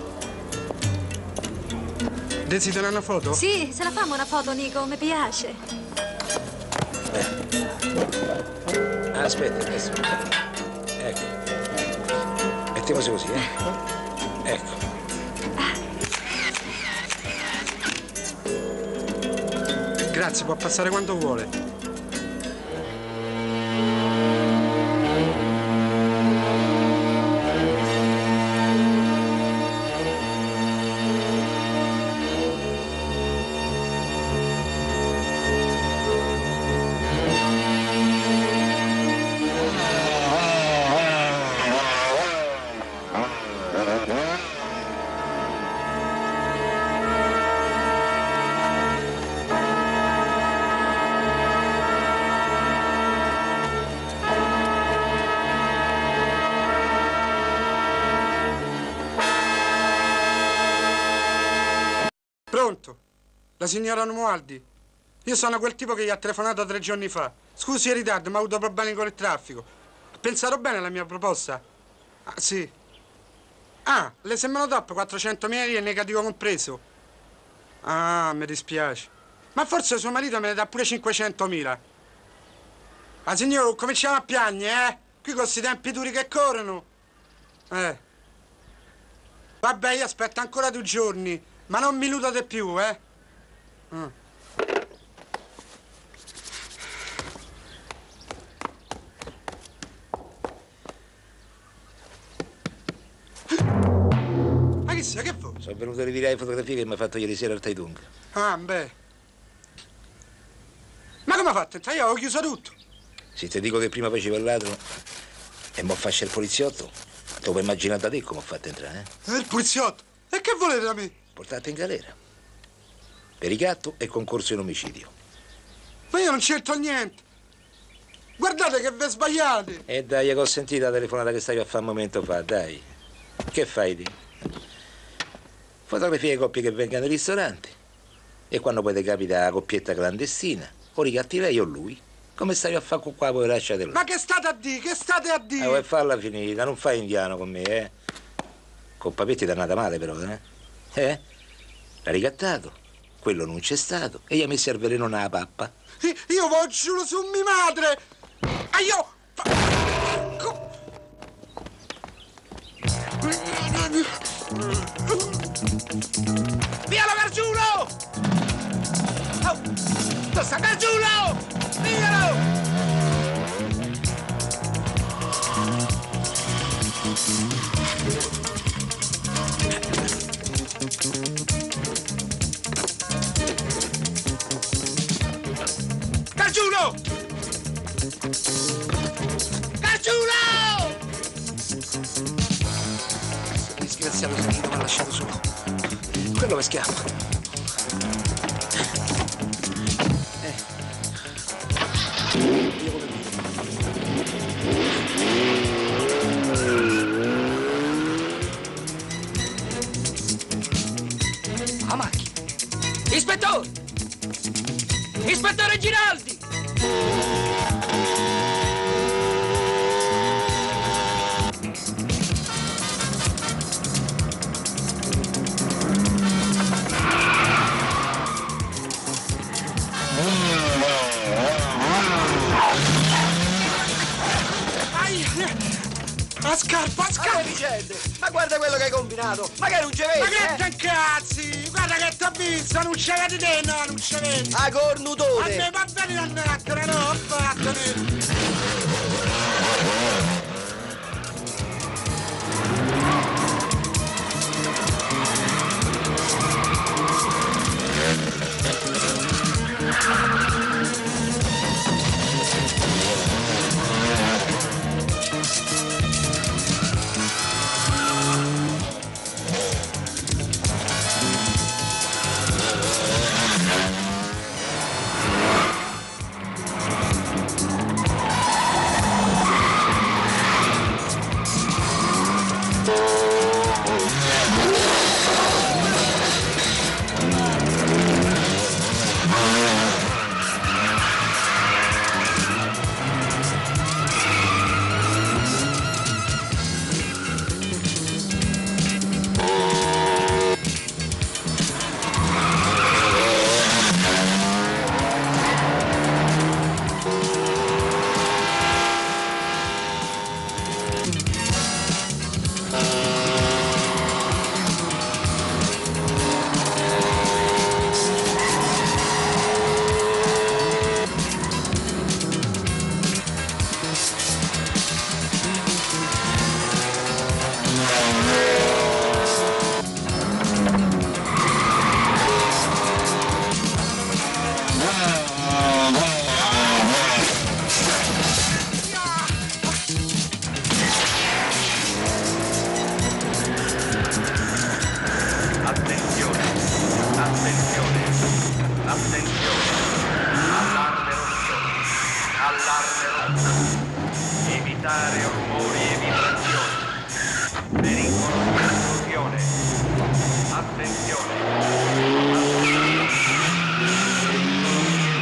Desidera una foto? Sì, se la famo una foto, Nico, mi piace. Aspetta, adesso. Ecco. Mettiamoci così, Ecco. Grazie, può passare quando vuole. Pronto? La signora Romualdi? Io sono quel tipo che gli ha telefonato 3 giorni fa. Scusi il ritardo, ma ho avuto problemi con il traffico. Ha pensato bene alla mia proposta? Ah, sì. Ah, le sembrano troppo 400.000 lire negativo compreso? Ah, mi dispiace. Ma forse suo marito me ne dà pure 500.000. Ah, signore, cominciamo a piagne, eh? Qui con questi tempi duri che corrono. Vabbè, io aspetto ancora 2 giorni, ma non mi illudate più, eh? Ma chi sei? Che vuoi? Sono venuto a ritirare le fotografie che mi ha fatto ieri sera al Taidung. Ah, beh. Ma come ha fatto? Io ho chiuso tutto. Se ti dico che prima facevo il ladro e mo faccio il poliziotto, te lo puoi immaginare da te come ho fatto entrare, eh? Il poliziotto? E che volete da me? Portate in galera. Per ricatto e concorso in omicidio. Ma io non c'entro niente. Guardate che ve sbagliate. E dai, che ho sentito la telefonata che stavi a fare un momento fa, dai. Che fai di? Fotografie di coppie che vengono ai ristoranti. E quando poi ti capita la coppietta clandestina, o ricatti lei o lui. Come stai a fare con qua, poveraccia te là? Ma che state a dire? Che state a dire? Vuoi farla finita, non fai indiano con me, eh? Con Papetti ti è andata male però, eh? L'ha ricattato, quello non c'è stato e gli ha messo il veleno nella pappa. Io vi giuro su mia madre! Io... Vialo Gargiulo! Oh, dove sta Gargiulo? Vialo! Gargiulo! Gargiulo! Disgraziato sentito, mi ha lasciato solo. Quello mi schiaffa. La macchina. Ispettore! Ispettore Giraldi! La scarpa, la scarpa! Vicende, ma guarda quello che hai combinato! Magari non ci vedi, Ma che cazzi! Guarda che t'ho visto, non ci vedi te, no, non ci vedi! A cornutone! A me va bene da andarsene, no, ho fatto! Evitare rumori e vibrazioni. Pericolo di esplosione. Attenzione.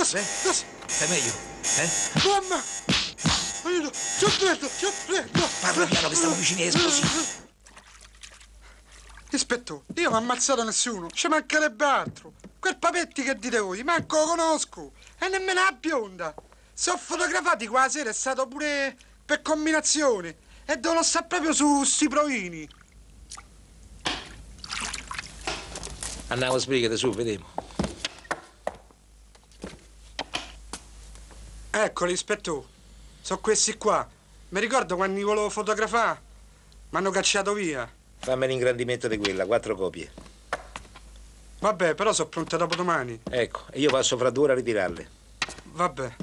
Stai meglio? Mamma! Aiuto! C'ho freddo! Parla piano che stiamo vicini all'esplosivo. Ispettore, io non ho ammazzato nessuno, ci mancherebbe altro. Quel Papetti che dite voi, manco lo conosco. E nemmeno la bionda. Se ho fotografati qua sera è stato pure per combinazione. E devono stare proprio su sti provini. Andiamo, sbrigate su, vediamo. Eccoli, ispettore. Sono questi qua. Mi ricordo quando li volevo fotografare. Mi hanno cacciato via. Fammi l'ingrandimento di quella, 4 copie. Vabbè, però sono pronte dopo domani. Ecco, e io passo fra 2 ore a ritirarle. Vabbè.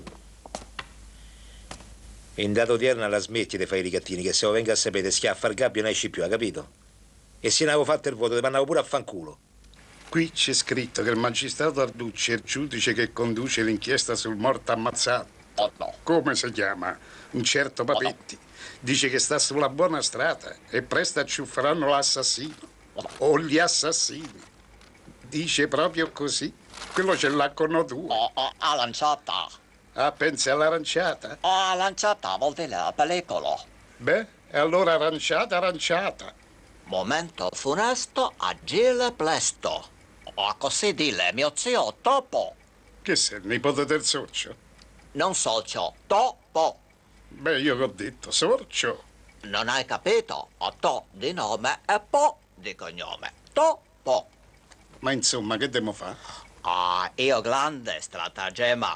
In data odierna la smetti di fare i ricattini, che se lo venga a sapere schiaffa al gabbio non esci più, hai capito? E se ne avevo fatto il voto, ti mandavo pure a fanculo. Qui c'è scritto che il magistrato Arducci è il giudice che conduce l'inchiesta sul morto ammazzato. Come si chiama? Un certo Papetti. Dice che sta sulla buona strada e presto acciufferanno l'assassino. O gli assassini. Dice proprio così. Quello ce l'ha con noi due. Aranciata. Ah, pensi all'aranciata? Aranciata vuol dire pellicola. Beh, e allora aranciata. Momento funesto, agile presto. Così dire mio zio Topo. Che sei, nipote del sorcio? Non socio, Topo. Beh, io che ho detto, sorcio. Non hai capito? To di nome e Po di cognome. Topo. Ma insomma, che devo fare? Io grande stratagemma.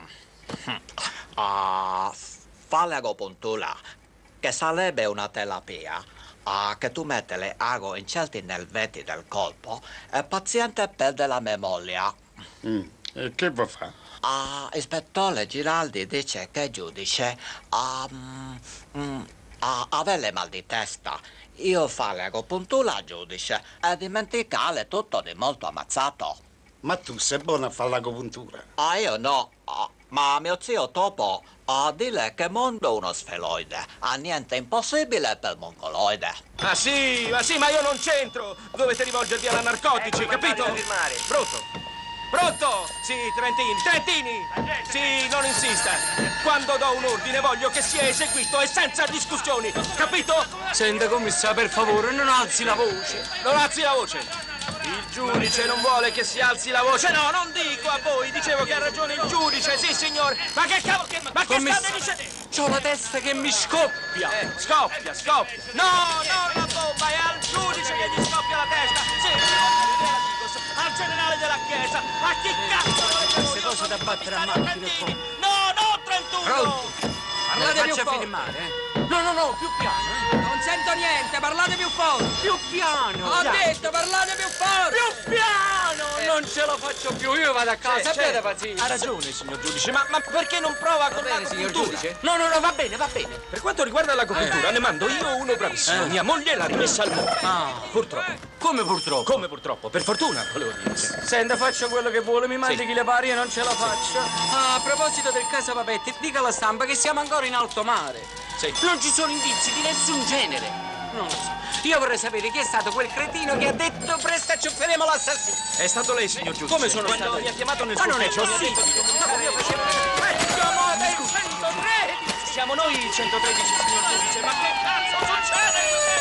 Fare agopuntura, che sarebbe una terapia. Che tu metti le ago in certi nervetti del corpo e il paziente perde la memoria. E che vuoi fare? Ispettore Giraldi dice che giudice avere mal di testa. Io fare agopuntura al giudice e dimenticare tutto di molto ammazzato. Ma tu sei buono a fare l'agopuntura? Io no. Ma mio zio Topo dire che mondo uno sferoide. Niente impossibile per mongoloide. Ma sì, ma io non c'entro. Dovete rivolgervi alla narcotici, capito? Pronto? Sì, Trentini. Sì, non insista. Quando do un ordine voglio che sia eseguito e senza discussioni, capito? Senta, commissario, per favore, non alzi la voce. Non alzi la voce. Il giudice non vuole che si alzi la voce. No, non dico a voi. Dicevo che ha ragione il giudice, sì, signore. Ma che cavolo, ma che state dicendo? C'ho la testa che mi scoppia. Scoppia. No, la bomba, è al giudice che gli scoppia la testa. Sì, al generale della chiesa. Ma chi cazzo? Queste cose da battere a macchina qua. No, 31. Pronto? Parlate più forte. No, più piano. Non sento niente, parlate più forte. Più piano. Ho detto, parlate più forte. Più piano. Non ce la faccio più, io vado a casa. Abbiate pazienza. Ha ragione, signor giudice, ma perché non prova con l'agopuntura? No, va bene. Per quanto riguarda l'agopuntura, ne mando io uno bravissimo. Mia moglie l'ha rimessa al muro. Purtroppo. Come purtroppo? Come purtroppo? Per fortuna, volevo dire. Senta, faccio quello che vuole, mi mandi chi le pari e non ce la faccio. A proposito del caso Papetti, dica alla stampa che siamo ancora in alto mare. Sì. Non ci sono indizi di nessun genere. Non lo so. Io vorrei sapere chi è stato quel cretino che ha detto presto acciufferemo l'assassino. È stato lei, signor giudice. Come sono Quando stato mi ha chiamato nel Ma suo non è ufficio, possibile. io facevo... Siamo nel 113! Siamo noi il 113, signor giudice. Ma che cazzo succede?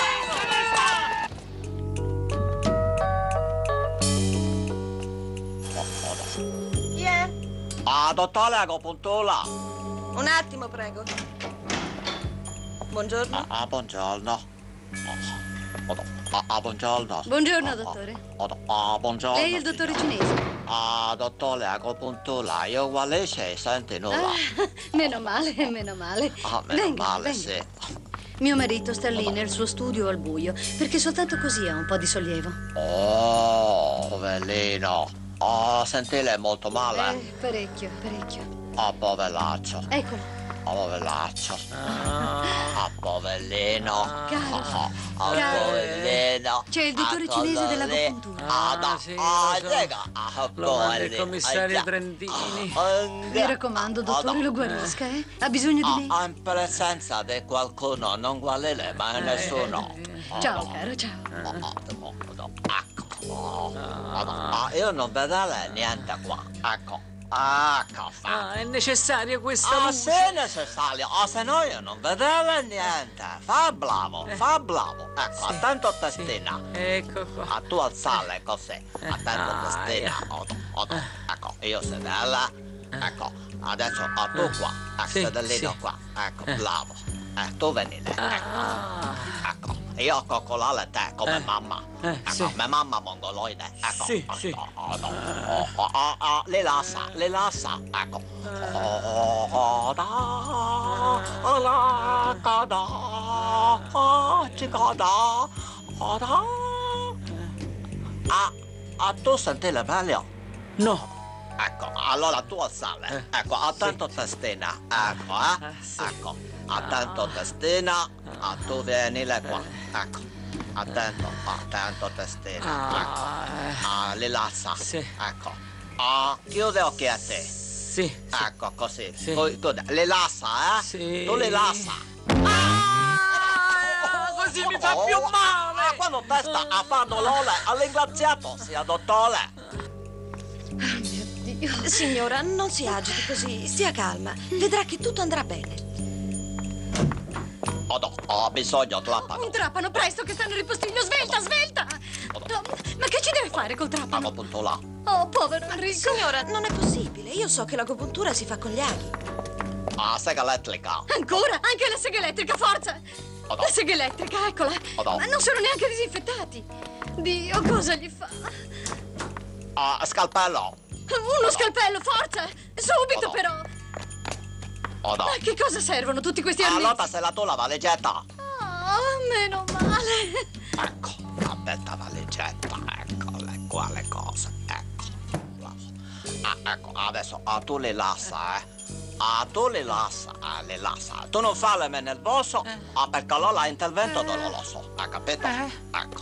Chi è? Dottore agopuntura. Un attimo, prego. Buongiorno. Buongiorno. Buongiorno. Buongiorno, dottore. Buongiorno. Lei è il dottore cinese? Dottore agopuntura, io guarisce senti nulla. Meno male. Meno Venga, male, venga. sì. Mio marito sta lì nel suo studio al buio, perché soltanto così ha un po' di sollievo. Poverino. Senti, lei è molto male? Parecchio. Poveraccio. Eccolo. Poveraccio. Poverino. Caro. Poverino. C'è il dottore cinese dell'agopuntura. Sì, lo manda il commissario Trentini. Mi raccomando, dottore, lo guarisca, eh? Ha bisogno di me. In presenza di qualcuno, non guarire mai nessuno. Ciao, caro, ciao. Io non vedo niente qua. Ecco. Ecco fatto. Ah, è necessaria questa Ah, luce? sì, è necessario. O se no io non vedevo niente. Fa bravo, fa bravo. Ecco, attento a testina. Ecco qua. A tu alzale così. Attento a testina. Ecco, io sedella. Ecco, adesso a tu qua. Ecco, Sì, sedellino sì. qua. Ecco, bravo. Tu venite. Ecco, io coccolare te come mamma. Ecco, mia mamma mongoloide. Ecco. Sì, sì. Le lassa. Ecco. Tu senti le meglio? No. Ecco, allora tu alzale. Ecco, attento testina. Ecco, Ecco, attento testina. Tu vieni qua. Ecco, attento testina. Ecco. Rilassa. Sì. Ecco. Chiude occhi a te. Sì. Ecco, così. Rilassa, Sì. Tu rilassa. Così mi fa più male. Quando testa a far dolore, all'ingraziato sia dottore. Signora, non si agiti così, stia calma. Vedrà che tutto andrà bene. Ho bisogno di Un trapano, presto, che sta nel ripostiglio. Svelta, svelta! No, ma che ci deve fare col trapano? Appunto là. Oh, povero Enrico. Signora, non è possibile. Io so che l'agopuntura si fa con gli aghi. Sega elettrica. Ancora? Anche la sega elettrica, forza! La sega elettrica, eccola. Ma non sono neanche disinfettati. Dio, cosa gli fa? Scalpello. Uno scalpello, forza! Subito, però! Ma che cosa servono tutti questi arnesi? Allora se la tua la valigetta. Meno male. Ecco, la bella valigetta, eccole qua le cose, ecco. Ecco, adesso tu le lassa, tu le lassa, le lassa. Tu non fai le nervoso, perché allora intervento doloroso, hai capito? Ecco.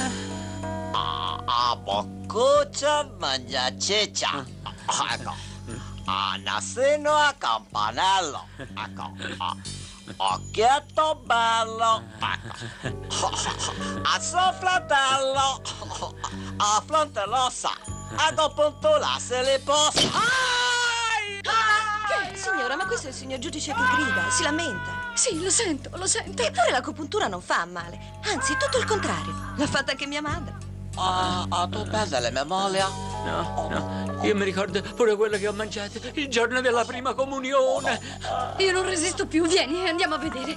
Boccuccia mangia ciccia, ecco. Nasino a campanello, ecco. Occhietto bello, ecco. A suo fratello, a fronte rossa, agopuntura se li possa. Che? Signora, ma questo è il signor giudice che grida, si lamenta. Sì, lo sento, lo sento. Eppure l'agopuntura non fa male, anzi, tutto il contrario. L'ha fatta anche mia madre. Tu perdi la memoria? No. Io mi ricordo pure quello che ho mangiato il giorno della prima comunione. Io non resisto più, vieni, andiamo a vedere.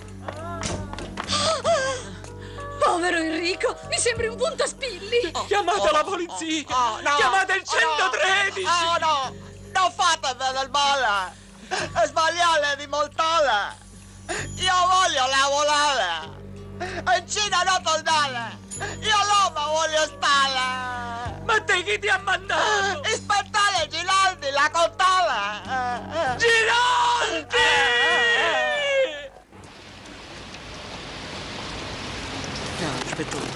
Povero Enrico, mi sembri un puntaspilli. Chiamate la polizia! Chiamate il 113! No! Non fatemi del male! È sbagliare di moltale! Io voglio lavorare! In Cina non tornare! Io Roma voglio stare! Ma te chi ti ha mandato? Ispettare Giraldi, la contale! Giraldi! No, ispettore.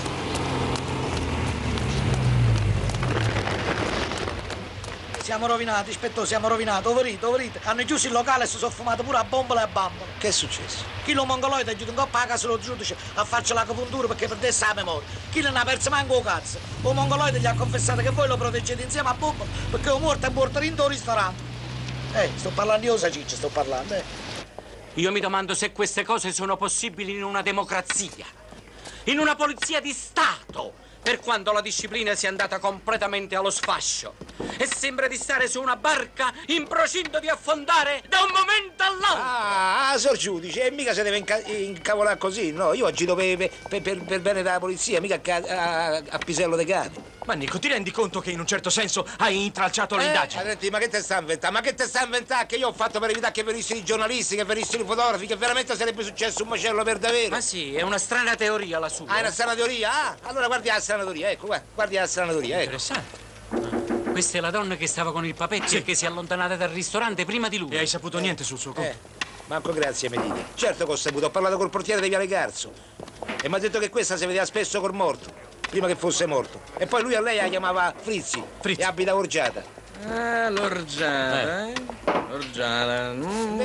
Siamo rovinati, ispettore, siamo rovinati. Overite. Hanno chiuso il locale e si sono fumato pure a bombola e a bambola. Che è successo? Chi lo mongoloide è giunto in coppa a casa lo giudice a farci l'agopuntura perché perdesse la memoria. Chi non ha perso manco un cazzo. O mongoloide gli ha confessato che voi lo proteggete insieme a bombola perché è morto rindo al ristorante. Sto parlando io, Ciccia, sto parlando, Io mi domando se queste cose sono possibili in una democrazia, in una polizia di Stato, per quanto la disciplina sia andata completamente allo sfascio. E sembra di stare su una barca in procinto di affondare da un momento all'altro. Sor giudice, mica si deve incavolare così, no? Io oggi dovevo per bene della polizia, mica a pisello dei cani. Ma Nico, ti rendi conto che in un certo senso hai intralciato le indagini? Ma che te sta a inventare? Ma che te sta a inventare? Che io ho fatto per evitare che venissero i giornalisti, che venissero i fotografi, che veramente sarebbe successo un macello per davvero. Ma sì, è una strana teoria la sua. È una strana teoria? Allora guardi la strana teoria, ecco, guardi la strana teoria, ecco. Interessante. Questa è la donna che stava con il papetto e che si è allontanata dal ristorante prima di lui. E hai saputo niente sul suo conto? Manco grazie, mi dite. Certo che ho saputo, ho parlato col portiere di Viale Garzo. E mi ha detto che questa si vedeva spesso col morto, prima che fosse morto. E poi lui a lei la chiamava Frizzi. E abita a Orgiata. L'Orgiata, Orgiata.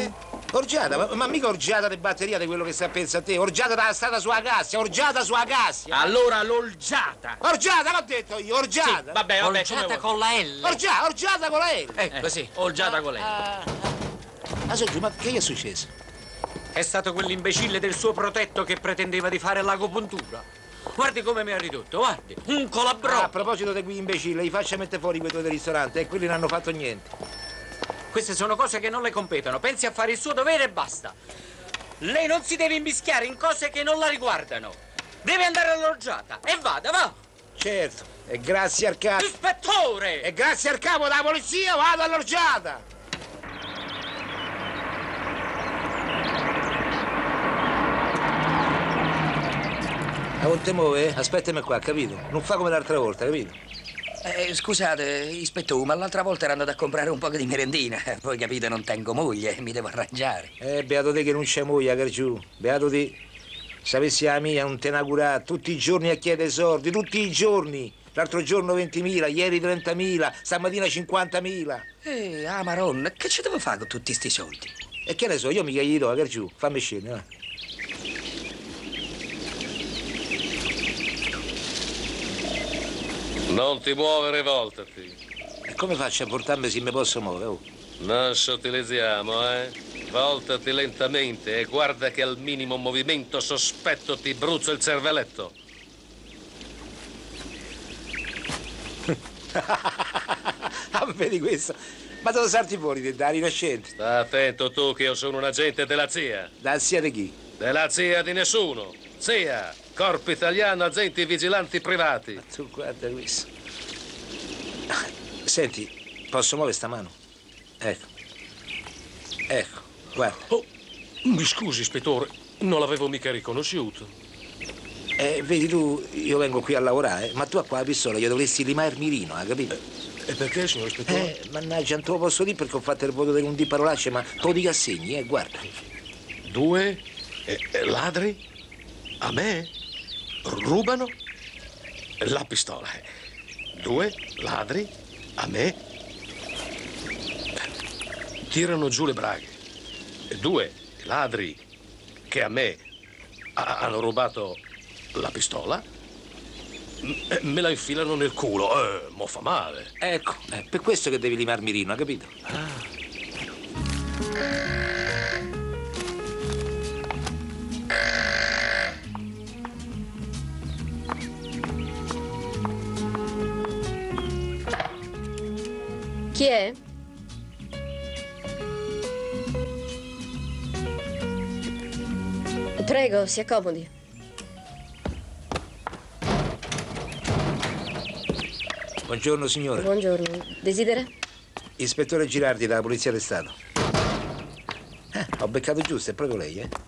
Orgiata? Ma mica orgiata di batteria di quello che sta a pensare a te. Orgiata dalla strada sulla Cassia, orgiata sulla Cassia. Allora l'orgiata. Orgiata, l'ho detto io, orgiata. Sì, vabbè, Orgiata con la L. Orgiata con la L. Ecco, sì, orgiata con lei. Ma Sergio, ma che gli è successo? È stato quell'imbecille del suo protetto che pretendeva di fare l'agopuntura. Guardi come mi ha ridotto, guardi, un colabrò. A proposito di quei imbecilli, li faccia mettere fuori quei due del ristorante e quelli non hanno fatto niente. Queste sono cose che non le competono. Pensi a fare il suo dovere e basta. Lei non si deve immischiare in cose che non la riguardano. Deve andare all'orgiata. E vada, va. Certo, e grazie al capo. Ispettore! E grazie al capo della polizia vado all'orgiata. Non te muove? Aspettami qua, capito? Non fa come l'altra volta, capito? Scusate, ispettore, ma l'altra volta ero andato a comprare un po' di merendina. Voi capite, non tengo moglie, mi devo arrangiare. Beato te che non c'è moglie, Cargiù. Beato te. Sapessi la mia, non te ne curare tutti i giorni a chiedere soldi, tutti i giorni. L'altro giorno 20.000, ieri 30.000, stamattina 50.000. Maronna, che ci devo fare con tutti sti soldi? E che ne so, io mica gli do, Cargiù. Fammi scendere, va. Non ti muovere, voltati. E come faccio a portarmi se mi posso muovere? Oh? Non sottilizziamo, eh? Voltati lentamente e guarda che al minimo movimento sospetto ti brucio il cervelletto. Vedi questo? Ma dove salti fuori da rinascente? Sta attento tu che io sono un agente della CIA. Da CIA di chi? Della CIA di nessuno. CIA, Corpo Italiano Agenti Vigilanti Privati. Ma tu guarda questo. Senti, posso muovere sta mano? Ecco. Ecco, guarda. Oh, mi scusi, ispettore, non l'avevo mica riconosciuto. Vedi tu, io vengo qui a lavorare, ma tu a qua la pistola gli dovresti limare il mirino, hai capito? E perché, signor ispettore? Mannaggia, non te lo posso dire perché ho fatto il voto di non di parolacce, ma te lo dico a segni, guarda. 2 ladri a me rubano la pistola. 2 ladri a me tirano giù le braghe. 2 ladri che a me hanno rubato la pistola me la infilano nel culo. Mo fa male. Ecco, per questo che devi limare il mirino, hai capito? Chi è? Prego, si accomodi. Buongiorno, signora. Buongiorno. Desidera? Ispettore Girardi della Polizia di Stato. Ho beccato giusto, è proprio lei, eh?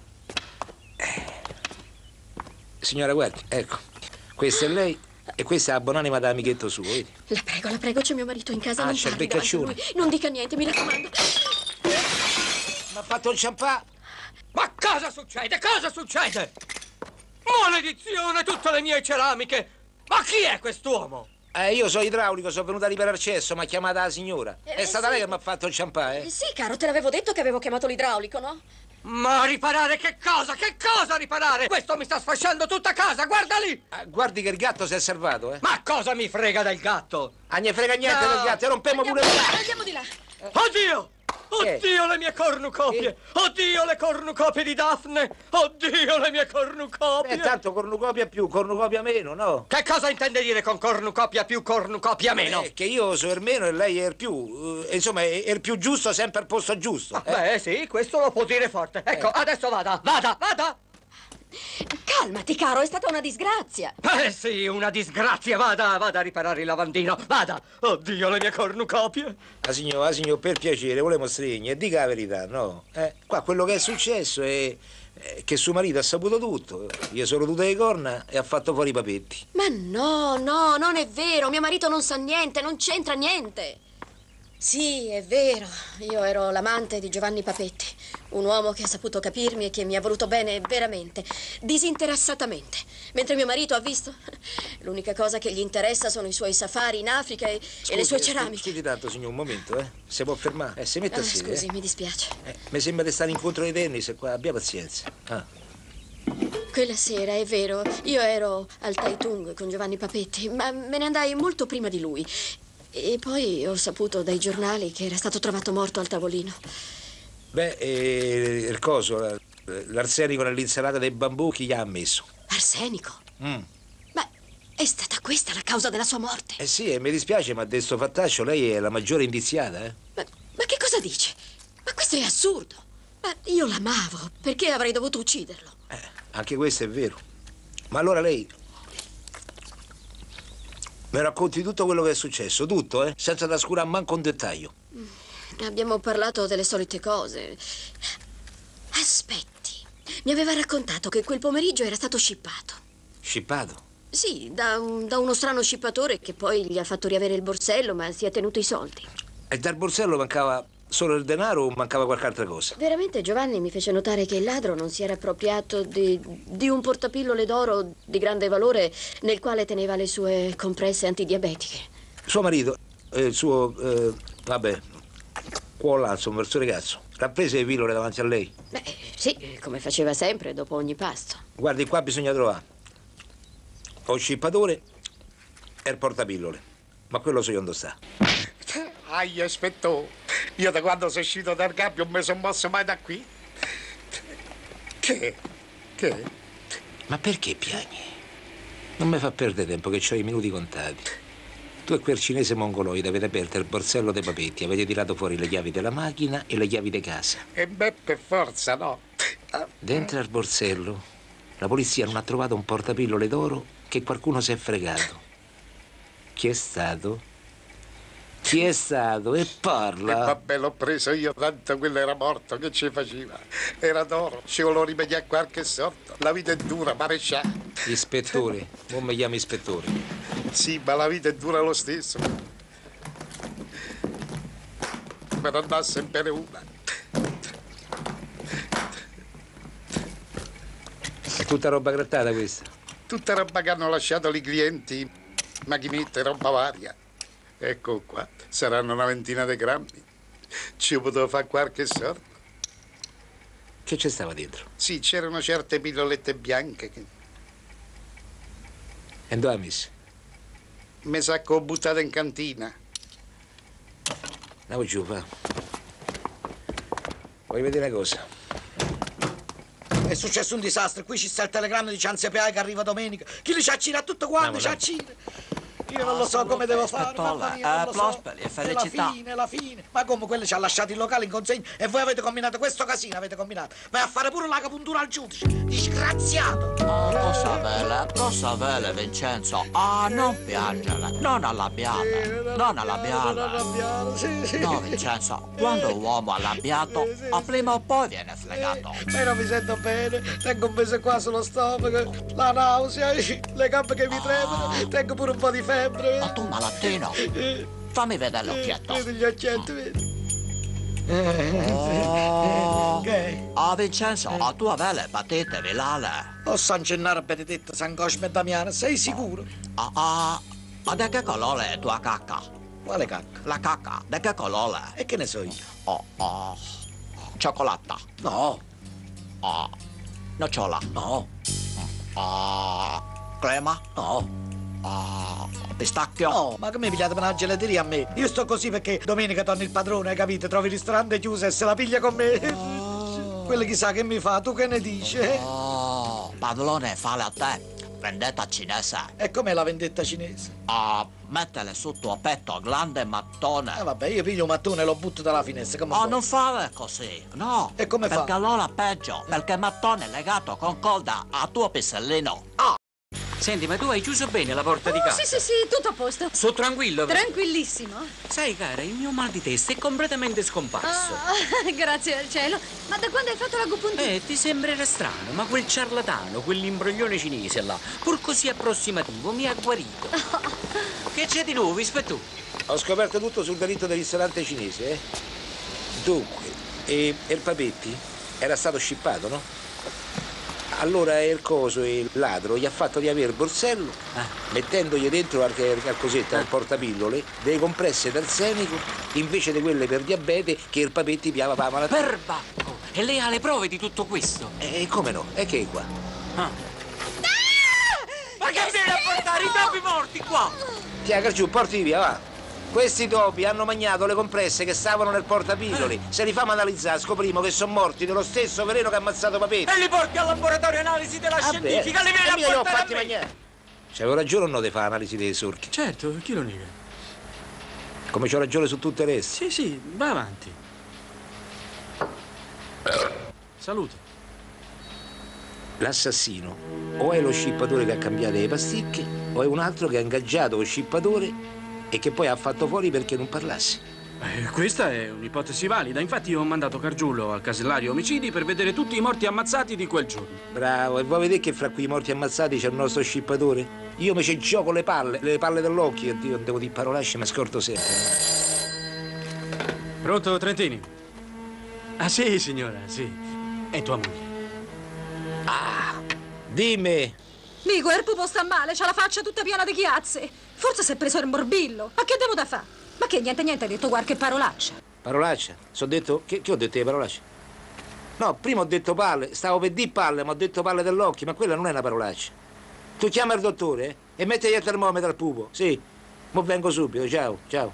Signora, guardi, ecco. Questa è lei e questa è la buonanima da amichetto suo, vedi? La prego, c'è mio marito in casa, non c'è il parli davanti a beccaccione. lui. Non dica niente, mi raccomando. Ma ha fatto un ciampà. Ma cosa succede? Cosa succede? Maledizione, tutte le mie ceramiche! Ma chi è quest'uomo? Io sono idraulico, sono venuto a riparare il cesso, mi ha chiamata la signora. È stata lei che mi ha fatto il ciampà, eh? Sì, caro, te l'avevo detto che avevo chiamato l'idraulico, no? Ma riparare che cosa? Che cosa riparare? Questo mi sta sfasciando tutta casa, guarda lì! Guardi che il gatto si è salvato, eh? Ma cosa mi frega del gatto? Ne frega niente del gatto, rompemmo pure il gatto. Andiamo di là. Oddio! Oddio, le mie cornucopie! Oddio, le cornucopie di Daphne! Oddio, le mie cornucopie! Tanto cornucopia più, cornucopia meno, no? Che cosa intende dire con cornucopia più, cornucopia meno? Che io sono il meno e lei è il più. Insomma, è il più giusto sempre al posto giusto. Beh, sì, questo lo può dire forte. Ecco, adesso vada! Calmati, caro, è stata una disgrazia. Sì, una disgrazia. Vada a riparare il lavandino. Vada. Oddio, le mie cornucopie. Signor, per piacere, volemo stregni e dica la verità, no? Qua quello che è successo è che suo marito ha saputo tutto. Gli sono rodute le corna e ha fatto fuori i papetti. Ma no, non è vero. Mio marito non sa niente, non c'entra niente. Sì, è vero. Io ero l'amante di Giovanni Papetti, un uomo che ha saputo capirmi e che mi ha voluto bene veramente, disinteressatamente. Mentre mio marito ha visto, l'unica cosa che gli interessa sono i suoi safari in Africa e le sue ceramiche. Scusi tanto, signor, un momento, eh? Si può fermare? Si metta a sedere. Scusi, mi dispiace. Mi sembra di stare incontro ai tennis e qua abbia pazienza. Quella sera, è vero, io ero al Taitung con Giovanni Papetti, ma me ne andai molto prima di lui. E poi ho saputo dai giornali che era stato trovato morto al tavolino. Beh, il coso, l'arsenico nell'insalata dei bambù, chi gli ha messo? Arsenico? Beh, è stata questa la causa della sua morte. Sì, mi dispiace, ma de sto fattaccio lei è la maggiore indiziata, eh? Ma che cosa dice? Ma questo è assurdo. Ma io l'amavo, perché avrei dovuto ucciderlo? Anche questo è vero. Ma allora lei mi racconti tutto quello che è successo, tutto, senza trascurare manco un dettaglio. Abbiamo parlato delle solite cose. Aspetti, mi aveva raccontato che quel pomeriggio era stato scippato. Scippato? Sì, da uno strano scippatore che poi gli ha fatto riavere il borsello, ma si è tenuto i soldi. E dal borsello mancava solo il denaro o mancava qualche altra cosa? Veramente Giovanni mi fece notare che il ladro non si era appropriato di un portapillole d'oro di grande valore nel quale teneva le sue compresse antidiabetiche. Suo marito, il suo, quello là, insomma, il suo ragazzo, l'ha preso le pillole davanti a lei? Beh, sì, come faceva sempre dopo ogni pasto. Guardi, qua bisogna trovare o il scippatore e il portapillole, ma quello so io dove sta. Aia, ispettore, io da quando sono uscito dal gabbio non mi sono mosso mai da qui. Che? Ma perché piangi? Non mi fa perdere tempo che ho i minuti contati. Tu e quel cinese mongoloide avete aperto il borsello dei Papetti, avete tirato fuori le chiavi della macchina e le chiavi di casa. E beh, per forza, no? Dentro al borsello la polizia non ha trovato un portapillole d'oro che qualcuno si è fregato. Chi è stato? Chi è stato? E parla. E vabbè, l'ho preso io, tanto quello era morto, che ci faceva? Era d'oro, ci volevo rimediare a qualche sorta. La vita è dura, maresciallo. Ispettore, non mi chiami ispettore. Sì, ma la vita è dura lo stesso. Per andasse bene una. È tutta roba grattata questa? Tutta roba che hanno lasciato i clienti, macchinette, roba varia. Ecco qua, saranno una ventina di grammi. Ci potevo fare qualche sorta. Che c'è stava dentro? Sì, c'erano certe pillolette bianche che... E dove ha messo? Mi sa che ho buttato in cantina. Andiamo giù, va. Vuoi vedere una cosa? È successo un disastro. Qui ci sta il telegramma di Cianziapiai che arriva domenica. Chi li ci accina tutto quanto, ci accina. Io non lo so come devo fare, mamma mia, non lo so. È la fine. Ma come quello ci ha lasciato il locale in consegna e voi avete combinato questo casino, avete combinato. Vai a fare pure l'acapuntura al giudice, disgraziato. Posso avere, Vincenzo? Non piangere, non arrabbiare, non arrabbiare. Sì. No, Vincenzo, quando un uomo è arrabbiato, prima o poi viene fregato. Ma io non mi sento bene, tengo un mese qua sullo stomaco, la nausea, le gambe che mi tremano, tengo pure un po' di febbre. Ma tu malattino, fammi vedere l'occhietto. Vedi gli occhietti, vedi? Che? Vincenzo, tu avevi l'epatite virale. Oh, San Gennaro benedetto, San Cosme e Damiano, sei sicuro? Da che colore è tua cacca? Quale cacca? La cacca, da che colore? E che ne so io? Cioccolata? No. Nocciola? No. Crema? No. Pistacchio? No, ma che mi pigliate per una gelateria a me? Io sto così perché domenica torna il padrone, hai capito? Trovi il ristorante chiuso e se la piglia con me. Quello chissà che mi fa, tu che ne dici? Padrone, fare a te. Vendetta cinese. E com'è la vendetta cinese? Mettere sul tuo petto grande mattone. Vabbè, io piglio un mattone e lo butto dalla finestra. Come non fare così, no. E come fa? Perché allora peggio, perché il mattone è legato con corda al tuo pissellino. Senti, ma tu hai chiuso bene la porta di casa? Sì, tutto a posto. Sto tranquillo. Tranquillissimo. Sai, cara, il mio mal di testa è completamente scomparso. Grazie al cielo. Ma da quando hai fatto l'agopuntura? Ti sembrerà strano, ma quel ciarlatano, quell'imbroglione cinese là, pur così approssimativo, mi ha guarito. Che c'è di nuovo, Ispettù? Ho scoperto tutto sul delitto del ristorante cinese, Dunque, il Papetti era stato scippato, no? Allora il coso, il ladro, gli ha fatto riavere il borsello, mettendogli dentro al cosetta, al portapillole, delle compresse d'arsenico, invece di quelle per diabete che il Papetti piava la malattia. Perbacco! E lei ha le prove di tutto questo? Come no? E che è qua? Ma che viene a portare i topi morti qua? Tiaga giù, porti via, va. Questi topi hanno mangiato le compresse che stavano nel portapilloli. Se li famo analizzare scoprimo che sono morti dello stesso veleno che ha ammazzato Papetti. E li porti al laboratorio analisi della scientifica, li vieni a portare fatti a me. Mangiare. C'avevo ragione o no di fare analisi dei sorchi? Certo, chi lo nega? Come c'ho ragione su tutte le resti? Sì, va avanti. Salute. L'assassino o è lo scippatore che ha cambiato le pasticche o è un altro che ha ingaggiato lo scippatore e che poi ha fatto fuori perché non parlasse. Questa è un'ipotesi valida. Infatti io ho mandato Gargiulo al casellario omicidi per vedere tutti i morti ammazzati di quel giorno. Bravo, e vuoi vedere che fra quei morti ammazzati c'è il nostro scippatore? Io mi ci gioco le palle dell'occhio. Dio, non devo dire parolacce, mi scordo sempre. Pronto, Trentini? Ah, sì, signora, sì. È tua moglie. Dimmi. Nico, il pupo sta male, c'ha la faccia tutta piena di chiazze. Forse si è preso il morbillo. Ma che devo da fare? Ma che niente, hai detto qualche parolaccia? Parolaccia? So detto? Che ho detto di parolaccia? No, prima ho detto palle, stavo per dire palle, ma ho detto palle dell'occhio, ma quella non è una parolaccia. Tu chiama il dottore, e metti il termometro al pupo, sì. Mo vengo subito, ciao.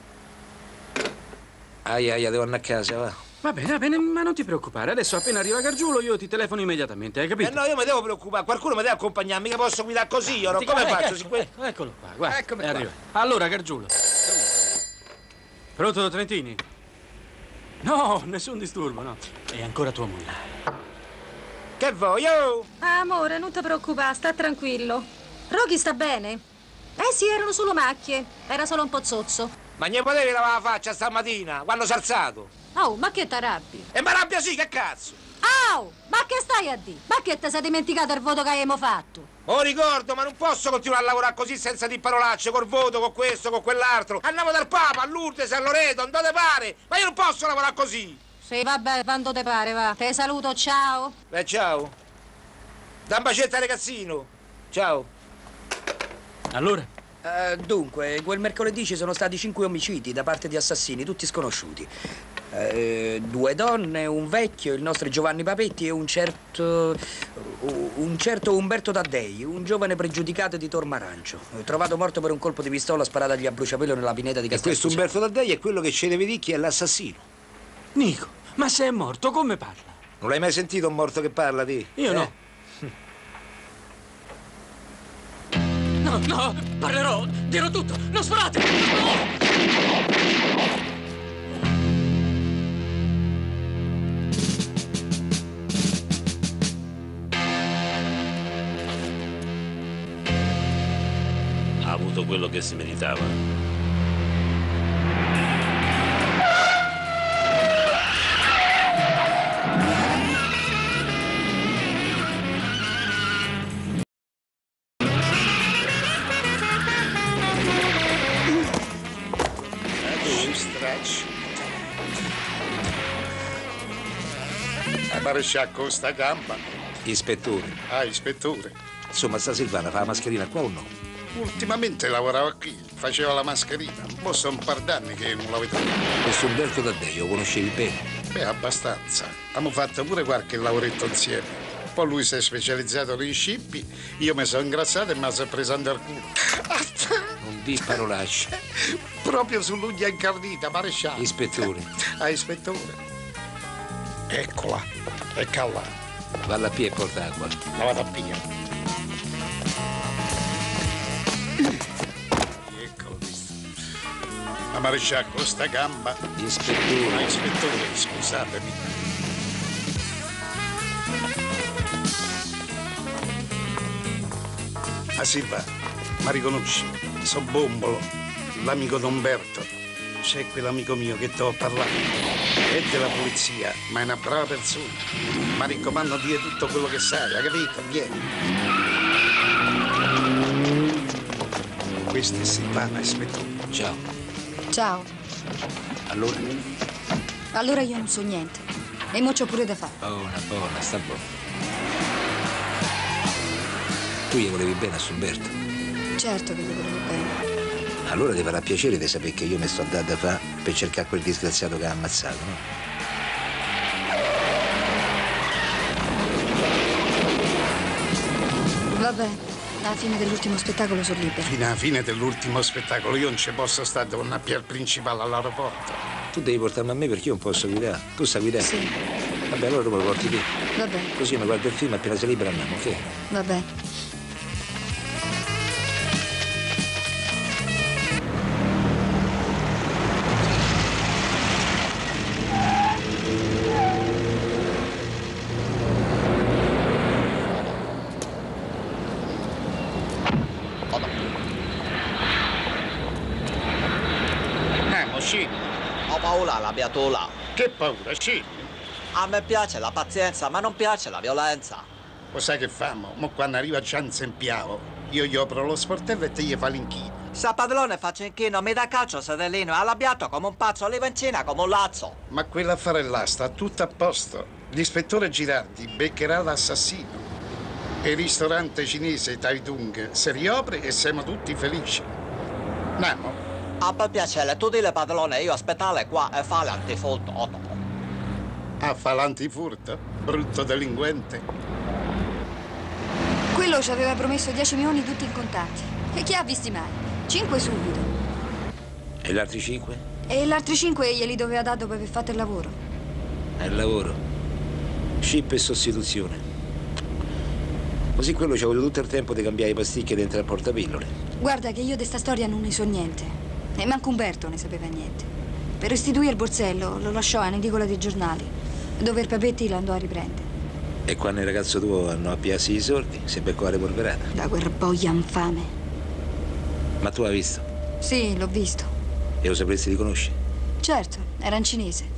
Aia, devo andare a casa, va. Va bene, ma non ti preoccupare. Adesso appena arriva Gargiulo io ti telefono immediatamente, hai capito? No, io mi devo preoccupare, qualcuno mi deve accompagnare, mica posso guidare così, io no? Come faccio? Eccolo qua, guarda. Eccomi qua. Arriva. Allora, Gargiulo. Pronto, Trentini? No, nessun disturbo, no. È ancora tua moglie. Che voglio? Amore, non ti preoccupare, sta tranquillo. Rocky sta bene? Sì, erano solo macchie. Era solo un po' zozzo. Ma ne potevi lavare la faccia stamattina, quando si è alzato? Oh, ma che t'arrabbi? E mi arrabbia sì, che cazzo? Oh, ma che stai a dire? Ma che ti sei dimenticato il voto che abbiamo fatto? Oh, ricordo, ma non posso continuare a lavorare così senza di parolacce, col voto, con questo, con quell'altro. Andiamo dal Papa, a Lourdes, a Loreto, andate pare. Ma io non posso lavorare così. Sì, vabbè, quando te pare, va. Te saluto, ciao. Ciao. Da un bacetto ragazzino. Ciao. Allora? Dunque, quel mercoledì ci sono stati 5 omicidi da parte di assassini, tutti sconosciuti. 2 donne, un vecchio, il nostro Giovanni Papetti e un certo Umberto Taddei, un giovane pregiudicato di Tormarancio, trovato morto per un colpo di pistola sparata a bruciapelo nella pineta di E Castel. questo Umberto Taddei è quello che ci deve dire chi è l'assassino. Nico, ma se è morto, come parla? Non l'hai mai sentito un morto che parla, di? Io no. No, parlerò, dirò tutto, non sparate! Ha avuto quello che si meritava. Maresciallo con sta gamba. Ispettore. Ispettore. Insomma, sta Silvana fa la mascherina qua o no? Ultimamente lavorava qui, faceva la mascherina. Mo sono un par d'anni che non la vedo. Questo Umberto Taddei lo conoscevi bene? Abbastanza. Abbiamo fatto pure qualche lavoretto insieme. Poi lui si è specializzato nei scippi, io mi sono ingrassato e mi sono preso al culo. Non di parolacce. Proprio sull'uglia incarnita, maresciallo. Ispettore. Ispettore. Eccola, eccola. Valla a Pia e porta acqua. La vado a Pia. Eccolo questo. La maresciallo con sta gamba. Ispettore. Ispettore, scusatemi. Ah, Silva, ma riconosci? So Bombolo, l'amico d'Umberto. C'è quell'amico mio che ti ho parlato. È della polizia, ma è una brava persona. Ma raccomando a dire tutto quello che sai, hai capito? Vieni. Questa è Silvana, ispettore. Ciao. Ciao. Allora? Allora io non so niente. E mo c'ho pure da fare. Buona, sta buona. Tu gli volevi bene a Sumberto? Certo che gli volevo bene. Allora ti farà piacere di sapere che io mi sto a dare da fare per cercare quel disgraziato che ha ammazzato, no? Vabbè, alla fine dell'ultimo spettacolo sono libera. Fino alla fine dell'ultimo spettacolo io non ci posso stare con una Pier Principale all'aeroporto. Tu devi portarmi a me perché io non posso guidare. Tu sai guidare? Sì. Vabbè, allora dopo lo porti te. Vabbè. Così mi guardo il film e appena sei libera andiamo, ok? Vabbè. Scegli. Ho paura la biatola. Che paura, scegli. A me piace la pazienza, ma non piace la violenza. Lo sai che famo? Mo quando arriva Gian Sempiavo, io gli apro lo sportello e te gli fa l'inchino. Se padrone faccio inchino, mi dà calcio Sedellino, è arrabbiato come un pazzo, levancina come un lazzo. Ma quell'affare là sta tutto a posto. L'ispettore Girardi beccherà l'assassino. E il ristorante cinese Taitung si riapre e siamo tutti felici. Andiamo. A per piacere, tu dile padrone, io aspettare qua e fare antifurto. Ah, fa l'antifurto? Brutto delinquente. Quello ci aveva promesso 10 milioni tutti in contanti. E chi ha visti mai? 5 subito. E gli altri 5? E gli altri 5 glieli doveva dare dopo aver fatto il lavoro. Il lavoro. Scip e sostituzione. Così quello ci ha avuto tutto il tempo di cambiare i pasticchi dentro al portapillole. Guarda che io di sta storia non ne so niente. E manco Umberto ne sapeva niente. Per restituire il borsello lo lasciò a un'edicola dei giornali, dove il Papetti lo andò a riprendere. E quando il ragazzo tuo hanno appiassi i soldi, si beccò la polverata. Da quel boia infame. Ma tu l'hai visto? Sì, l'ho visto. E lo sapresti riconoscere? Certo, era in cinese.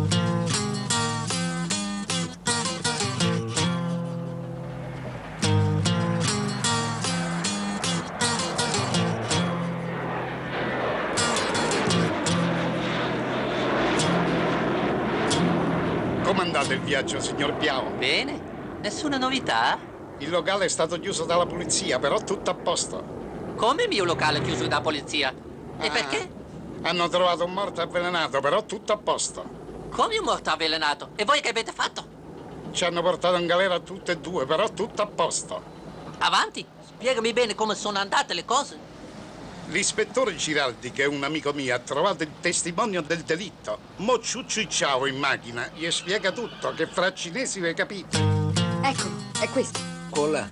Come è andato il viaggio, signor Piavo? Bene. Nessuna novità? Il locale è stato chiuso dalla polizia, però tutto a posto. Come il mio locale chiuso da polizia? E perché? Hanno trovato un morto avvelenato, però tutto a posto. Come un morto avvelenato? E voi che avete fatto? Ci hanno portato in galera tutte e due, però tutto a posto. Avanti, spiegami bene come sono andate le cose. L'ispettore Giraldi, che è un amico mio, ha trovato il testimonio del delitto. Mo ciao in macchina, gli spiega tutto, che fra cinesi hai capito. Eccolo, è questo. Colla.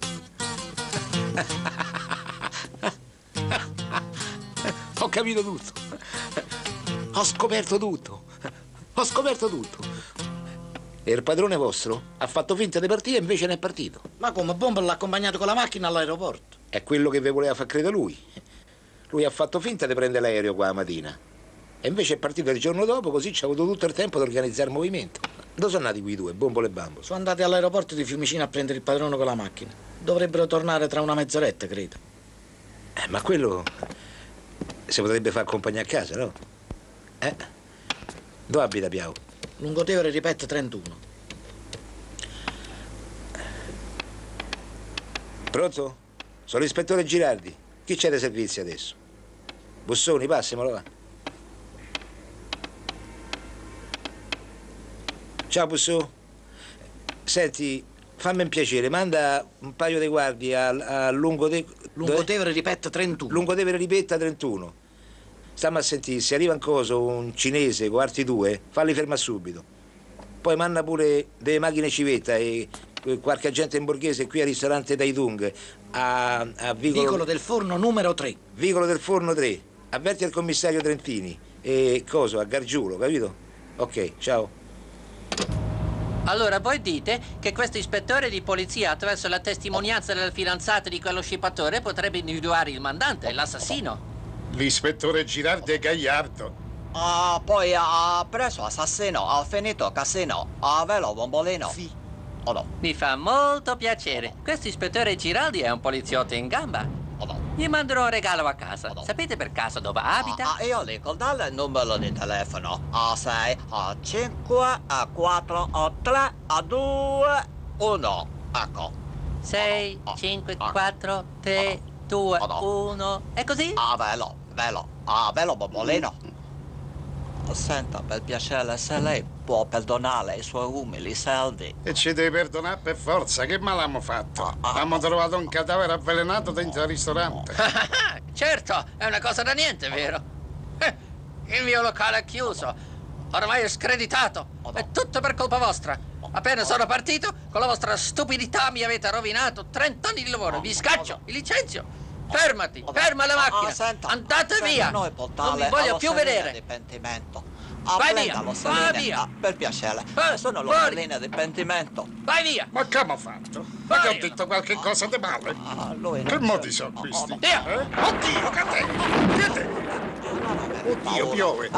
Ho capito tutto. Ho scoperto tutto. Ho scoperto tutto. E il padrone vostro ha fatto finta di partire e invece ne è partito. Ma come? Bomba l'ha accompagnato con la macchina all'aeroporto. È quello che vi voleva far credere lui. Lui ha fatto finta di prendere l'aereo qua la mattina. E invece è partito il giorno dopo, così ci ha avuto tutto il tempo di organizzare il movimento. Dove sono andati quei due, Bombolo e Bambo? Sono andati all'aeroporto di Fiumicino a prendere il padrone con la macchina. Dovrebbero tornare tra una mezz'oretta, credo. Ma quello si potrebbe far accompagnare a casa, no? Dove abita Piavo? Lungotevere, ripete, 31. Pronto? Sono l'ispettore Girardi. Chi c'è dei servizi adesso? Bussoni, passimelo va. Ciao Bussò. Senti, fammi un piacere, manda un paio di guardie a Lungotevere, ripete, 31. Lungotevere, ripetta 31. Stammi a sentire, se arriva in coso un cinese con arti due, falli fermare subito. Poi manda pure delle macchine civetta e qualche agente in borghese qui al ristorante Taitung a Vicolo del Forno numero 3. Vicolo del Forno 3. Avverti al commissario Trentini e coso a Gargiulo, capito? Ok, ciao. Allora, voi dite che questo ispettore di polizia, attraverso la testimonianza della fidanzata di quello scippatore, potrebbe individuare il mandante, l'assassino? L'ispettore Girardi è gagliardo. Poi ha preso assassino, ha finito casino, a velo bombolino. Sì. O no? Mi fa molto piacere. Questo ispettore Giraldi è un poliziotto in gamba. O no? Gli manderò un regalo a casa. Sapete per caso dove abita? Io le dal il numero di telefono. A6, A5, A4, A3, A2, 1. Ecco. 6, 5, 4, 3, 2, 1. È così? Velo bombolino. Senta, per piacere, se lei può perdonare i suoi umili saldi. E ci devi perdonare per forza, che male abbiamo fatto? Abbiamo trovato un cadavere avvelenato dentro il ristorante. Certo, è una cosa da niente, vero? Il mio locale è chiuso, ormai è screditato, è tutto per colpa vostra. Appena sono partito, con la vostra stupidità mi avete rovinato 30 anni di lavoro, vi scaccio, vi licenzio. Fermati, ferma la macchina, Senta, andate via, non vi voglio più vedere. Di pentimento. Vai via, vai via. Per piacere, sono fuori. l'ostellina di pentimento. Vai via. Ma che abbiamo fatto? Ma che ho detto qualche cosa di male? Che modi sono questi? Oddio, che Oddio, piove.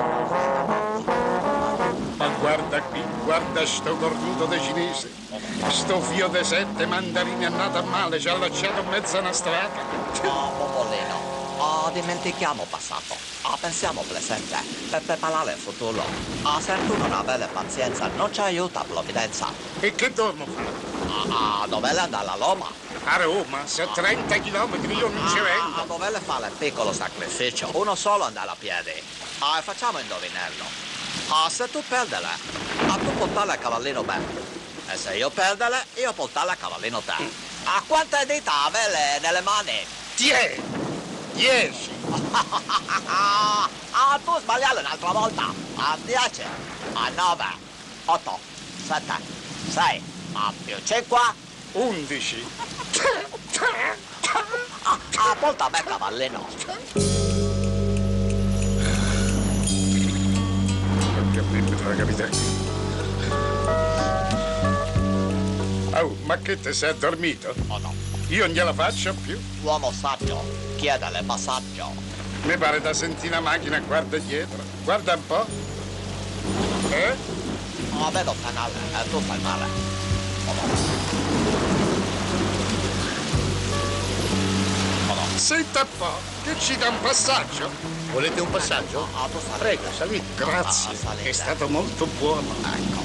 Ma guarda qui, guarda sto cornuto de cinese. Sto fio de 7 mandarini è nato a male, ci ha lasciato in mezzo a una strada. Bombolino, dimentichiamo passato. Pensiamo presente per preparare il futuro. Se tu non avere pazienza, non ci aiuta provvidenza. E che dobbiamo fare? Dove andare a Roma? A Roma? Se 30 chilometri io non ci vengo. Dove fare il piccolo sacrificio? Uno solo andare a piedi. Facciamo indovinello. Se tu perdere, tu portare il cavallino me. E se io perdere, io portare il cavallino te. Quante dita avere nelle mani? 10. Tu sbagliare un'altra volta. 10, 9, 8, 7, 6, più 5, 11. Porta a me cavallino. Che mi potrà capitare. Oh, ma che te sei addormito? Oh no. Io non gliela faccio più. Uomo saggio, chiedere passaggio. Mi pare da sentire la macchina, guarda dietro. Guarda un po'. Vedo penale, tu fai male. Oh no. Senta un po', che ci dà un passaggio? Volete un passaggio? Prego, salite. Grazie, è stato molto buono. Ecco.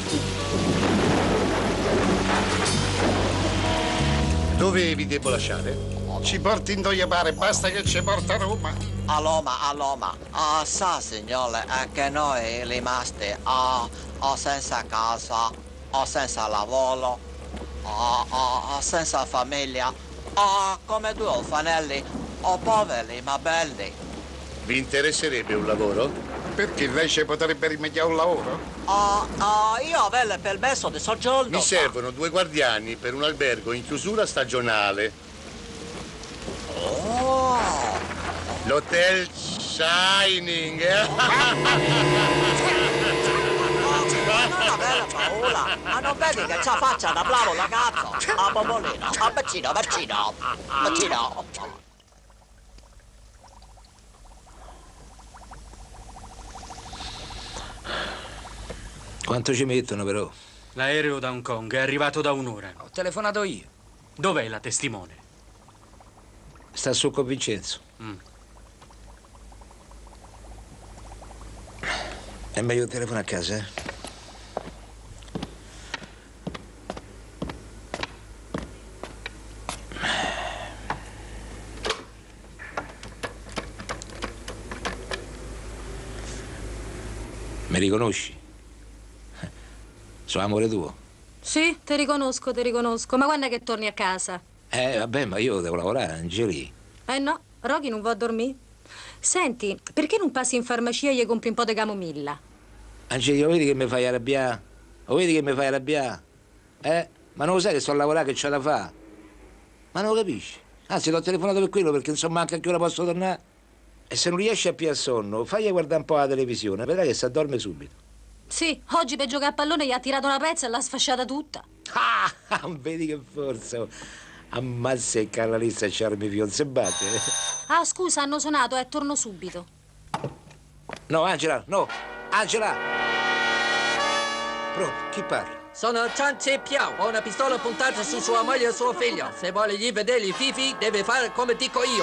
Dove vi devo lasciare? Ci porti in Doiapare, basta che ci porta a Roma. A Roma. Sa, signore, che noi rimasti senza casa, senza lavoro, senza famiglia, come due orfanelli, poveri ma belli. Vi interesserebbe un lavoro? Perché lei ci potrebbe rimediare un lavoro? Io avevo il permesso di soggiorno. Mi servono 2 guardiani per un albergo in chiusura stagionale. L'Hotel Shining. Non avere paura, ma non vedi che c'ha faccia da bravo ragazzo? Bombolino, vicino. Quanto ci mettono, però? L'aereo da Hong Kong è arrivato da un'ora. Ho telefonato io. Dov'è la testimone? Sta su con Vincenzo. È meglio il telefono a casa, eh? Mi riconosci? Sono amore tuo. Sì, ti riconosco. Ma quando è che torni a casa? Vabbè, ma io devo lavorare, Angeli. No, Rocky non va a dormire. Senti, perché non passi in farmacia e gli compri un po' di camomilla? Angeli, lo vedi che mi fai arrabbiare? Ma non lo sai che sto a lavorare, che c'ho da fare? Ma non lo capisci? Anzi, l'ho telefonato per quello, perché insomma anche a che ora posso tornare. E se non riesci a pigliare sonno, fagli guardare un po' la televisione, vedrai che si addorme subito. Sì, oggi per giocare a pallone gli ha tirato una pezza e l'ha sfasciata tutta. Ah, vedi che forza. Ammazza il canalista a Charmi Fionze batte. Ah, scusa, hanno suonato, torno subito. No, Angela, no. Angela! Pronto, chi parla? Sono Chan Ce Piao, ho una pistola puntata su sua moglie e suo figlio. Se vuole gli vedere i fifi, deve fare come dico io.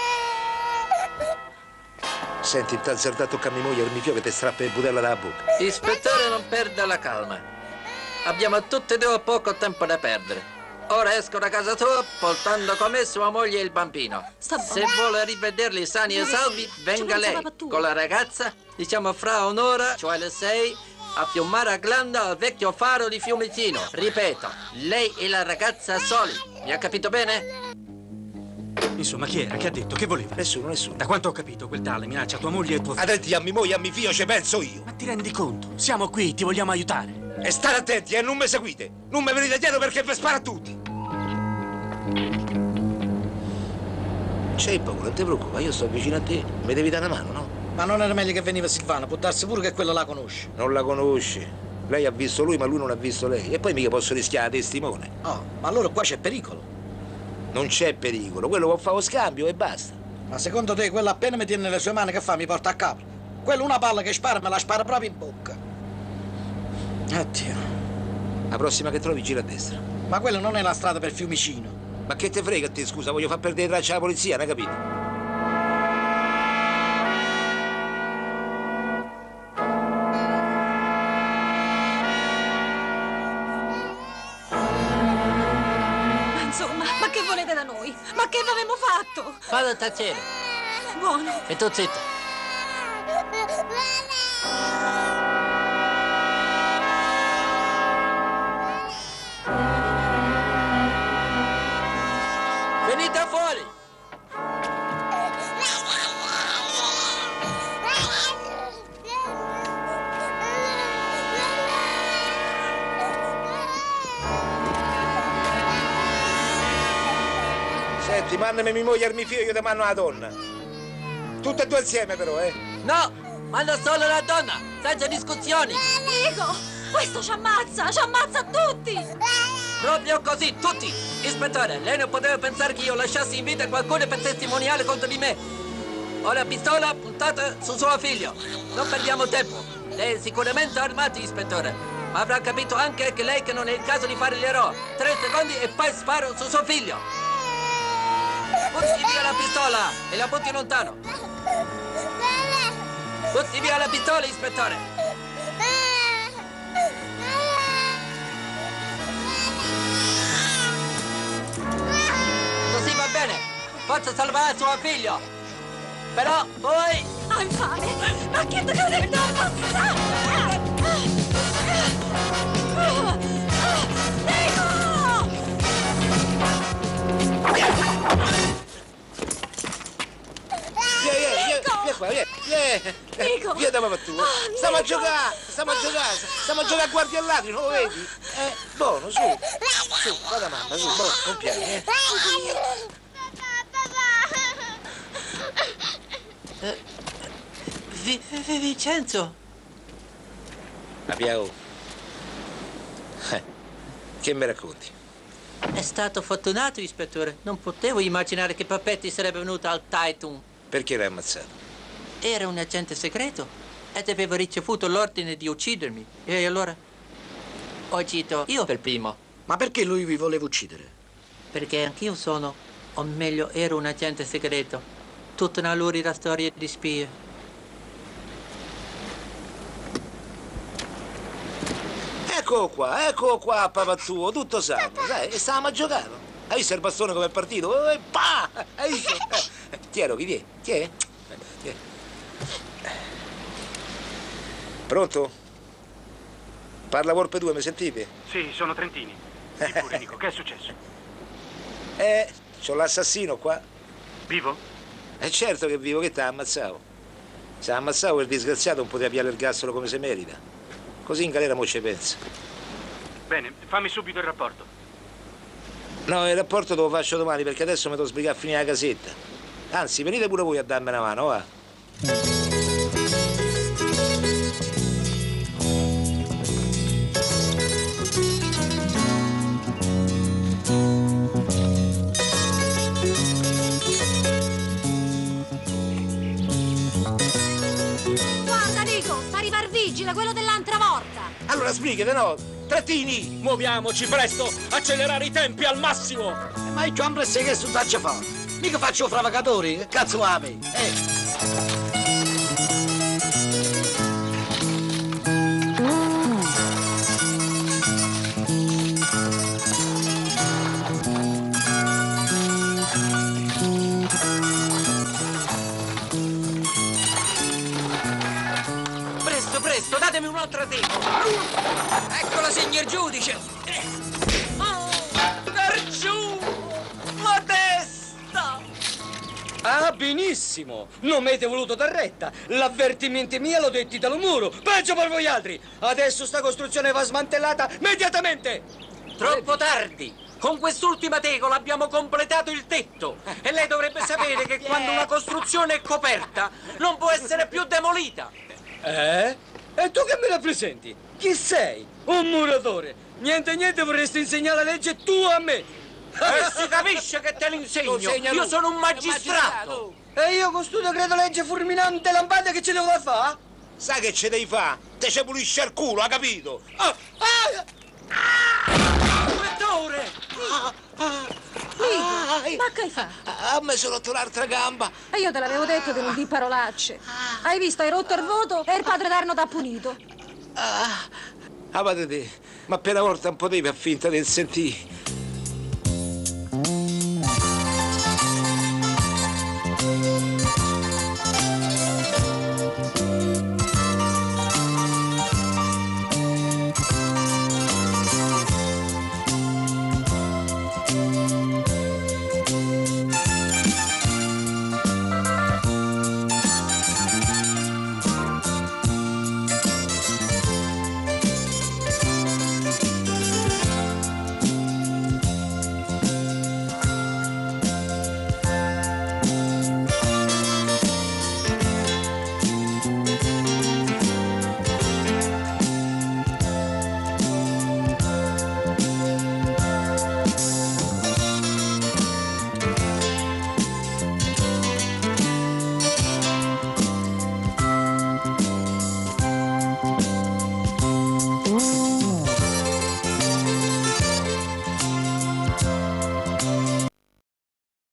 Senti, il tazzardato a mia moglie mi fio che ti strappa il budella dalla bocca. Ispettore, non perda la calma. Abbiamo tutti e due poco tempo da perdere. Ora esco da casa tua portando con me sua moglie e il bambino. Se vuole rivederli sani e salvi, venga lei con la ragazza, diciamo fra un'ora, cioè alle 6, a Fiumara Glanda al vecchio faro di Fiumicino. Ripeto, lei e la ragazza soli. Mi ha capito bene? Insomma, chi era? Che ha detto? Che voleva? Nessuno. Da quanto ho capito, quel tale minaccia tua moglie e tuo figlio. Attenti a mia moglie e a mio figlio, ci penso io. Ma ti rendi conto? Siamo qui, ti vogliamo aiutare. E stare attenti, non mi seguite. Non mi venite dietro perché vi sparo a tutti. C'hai paura, non ti preoccupa, io sto vicino a te. Mi devi dare una mano, no? Ma non era meglio che veniva Silvana? Può darsi pure che quello la conosce. Non la conosci. Lei ha visto lui, ma lui non ha visto lei. E poi mica posso rischiare la testimone. Oh, ma allora qua c'è pericolo. Non c'è pericolo, quello può fare lo scambio e basta. Ma secondo te quello appena mi tiene nelle sue mani che fa? Mi porta a capo? Quello una palla che spara me la spara proprio in bocca. Oddio. La prossima che trovi gira a destra. Ma quello non è la strada per Fiumicino. Ma che te frega a te, scusa, voglio far perdere traccia alla polizia, non hai capito? Ma insomma, ma che volete da noi? Ma che avevamo fatto? Vado a tacere. Buono. E tu zitto. Venite fuori! Senti, mandami mia moglie e mio figlio, io ti mando una donna. Tutte e due insieme però, No, manda solo la donna, senza discussioni. Nico, questo ci ammazza tutti! Proprio così, tutti! Ispettore, lei non poteva pensare che io lasciassi in vita qualcuno per testimoniare contro di me. Ho la pistola puntata su suo figlio. Non perdiamo tempo. Lei è sicuramente armato, ispettore. Ma avrà capito anche che lei che non è il caso di fare l'eroe. 3 secondi e poi sparo su suo figlio. Butti via la pistola e la butti lontano. Butti via la pistola, ispettore. Così va bene. Posso salvare suo figlio. Però voi... Ho infame! Ma che te ne Vieni da mamma tua. Stiamo a giocare a guardia al ladri, non lo vedi? Buono, su, vada mamma, su, buono, non piangi, Vincenzo. Abbiamo. Che mi racconti? È stato fortunato, ispettore. Non potevo immaginare che Papetti sarebbe venuto al Titan. Perché l'hai ammazzato? Era un agente segreto ed aveva ricevuto l'ordine di uccidermi. E allora ho agito io per primo. Ma perché lui vi voleva uccidere? Perché anch'io sono, o meglio, ero un agente segreto. Tutta una lurida storia di spie. Ecco qua, papà tuo, tutto sano. Dai, stavamo a giocare. Hai visto il bastone come è partito? E pa! Hai visto? Tiero, chi viene? Chi è? Pronto? Parla Volpe 2, mi sentite? Sì, sono Trentini. Sì pure, Nico, che è successo? C'ho l'assassino qua. Vivo? Certo che vivo, che t'ha ammazzato. Se ha ammazzato quel disgraziato non poteva pigliare il gassolo come se merita. Così in galera mo ci pensa. Bene, fammi subito il rapporto. No, il rapporto te lo faccio domani perché adesso mi devo sbrigare a finire la casetta. Anzi, venite pure voi a darmi una mano, va. allora spiegate, no? Trattini! Muoviamoci presto! Accelerare i tempi al massimo! Ma io ho che che sto faccio fare? Mica faccio fravacatori, che cazzo vuoi? Presto, datemi un'altra tegola. Eccola, signor giudice. Per giù! La testa! Ah, benissimo! Non mi avete voluto dar retta. L'avvertimento mio l'ho detti dal muro. Peggio per voi altri! Adesso sta costruzione va smantellata immediatamente! Troppo tardi! Con quest'ultima tegola abbiamo completato il tetto. E lei dovrebbe sapere che quando una costruzione è coperta non può essere più demolita. E tu che mi rappresenti? Chi sei? Un muratore. Niente vorresti insegnare la legge tu a me. E si capisce che te l'insegno. Io sono un magistrato. E io con studio credo legge fulminante lampante che ci devo da fare? Sai che ce devi fare? Te ci pulisce il culo, ha capito? Ispettore! Ma che hai fatto? A me sono rotto l'altra gamba. E io te l'avevo detto di non dire parolacce. Hai visto, hai rotto il voto e il padre Eterno t'ha punito. Ma per una volta non potevi far finta di sentire.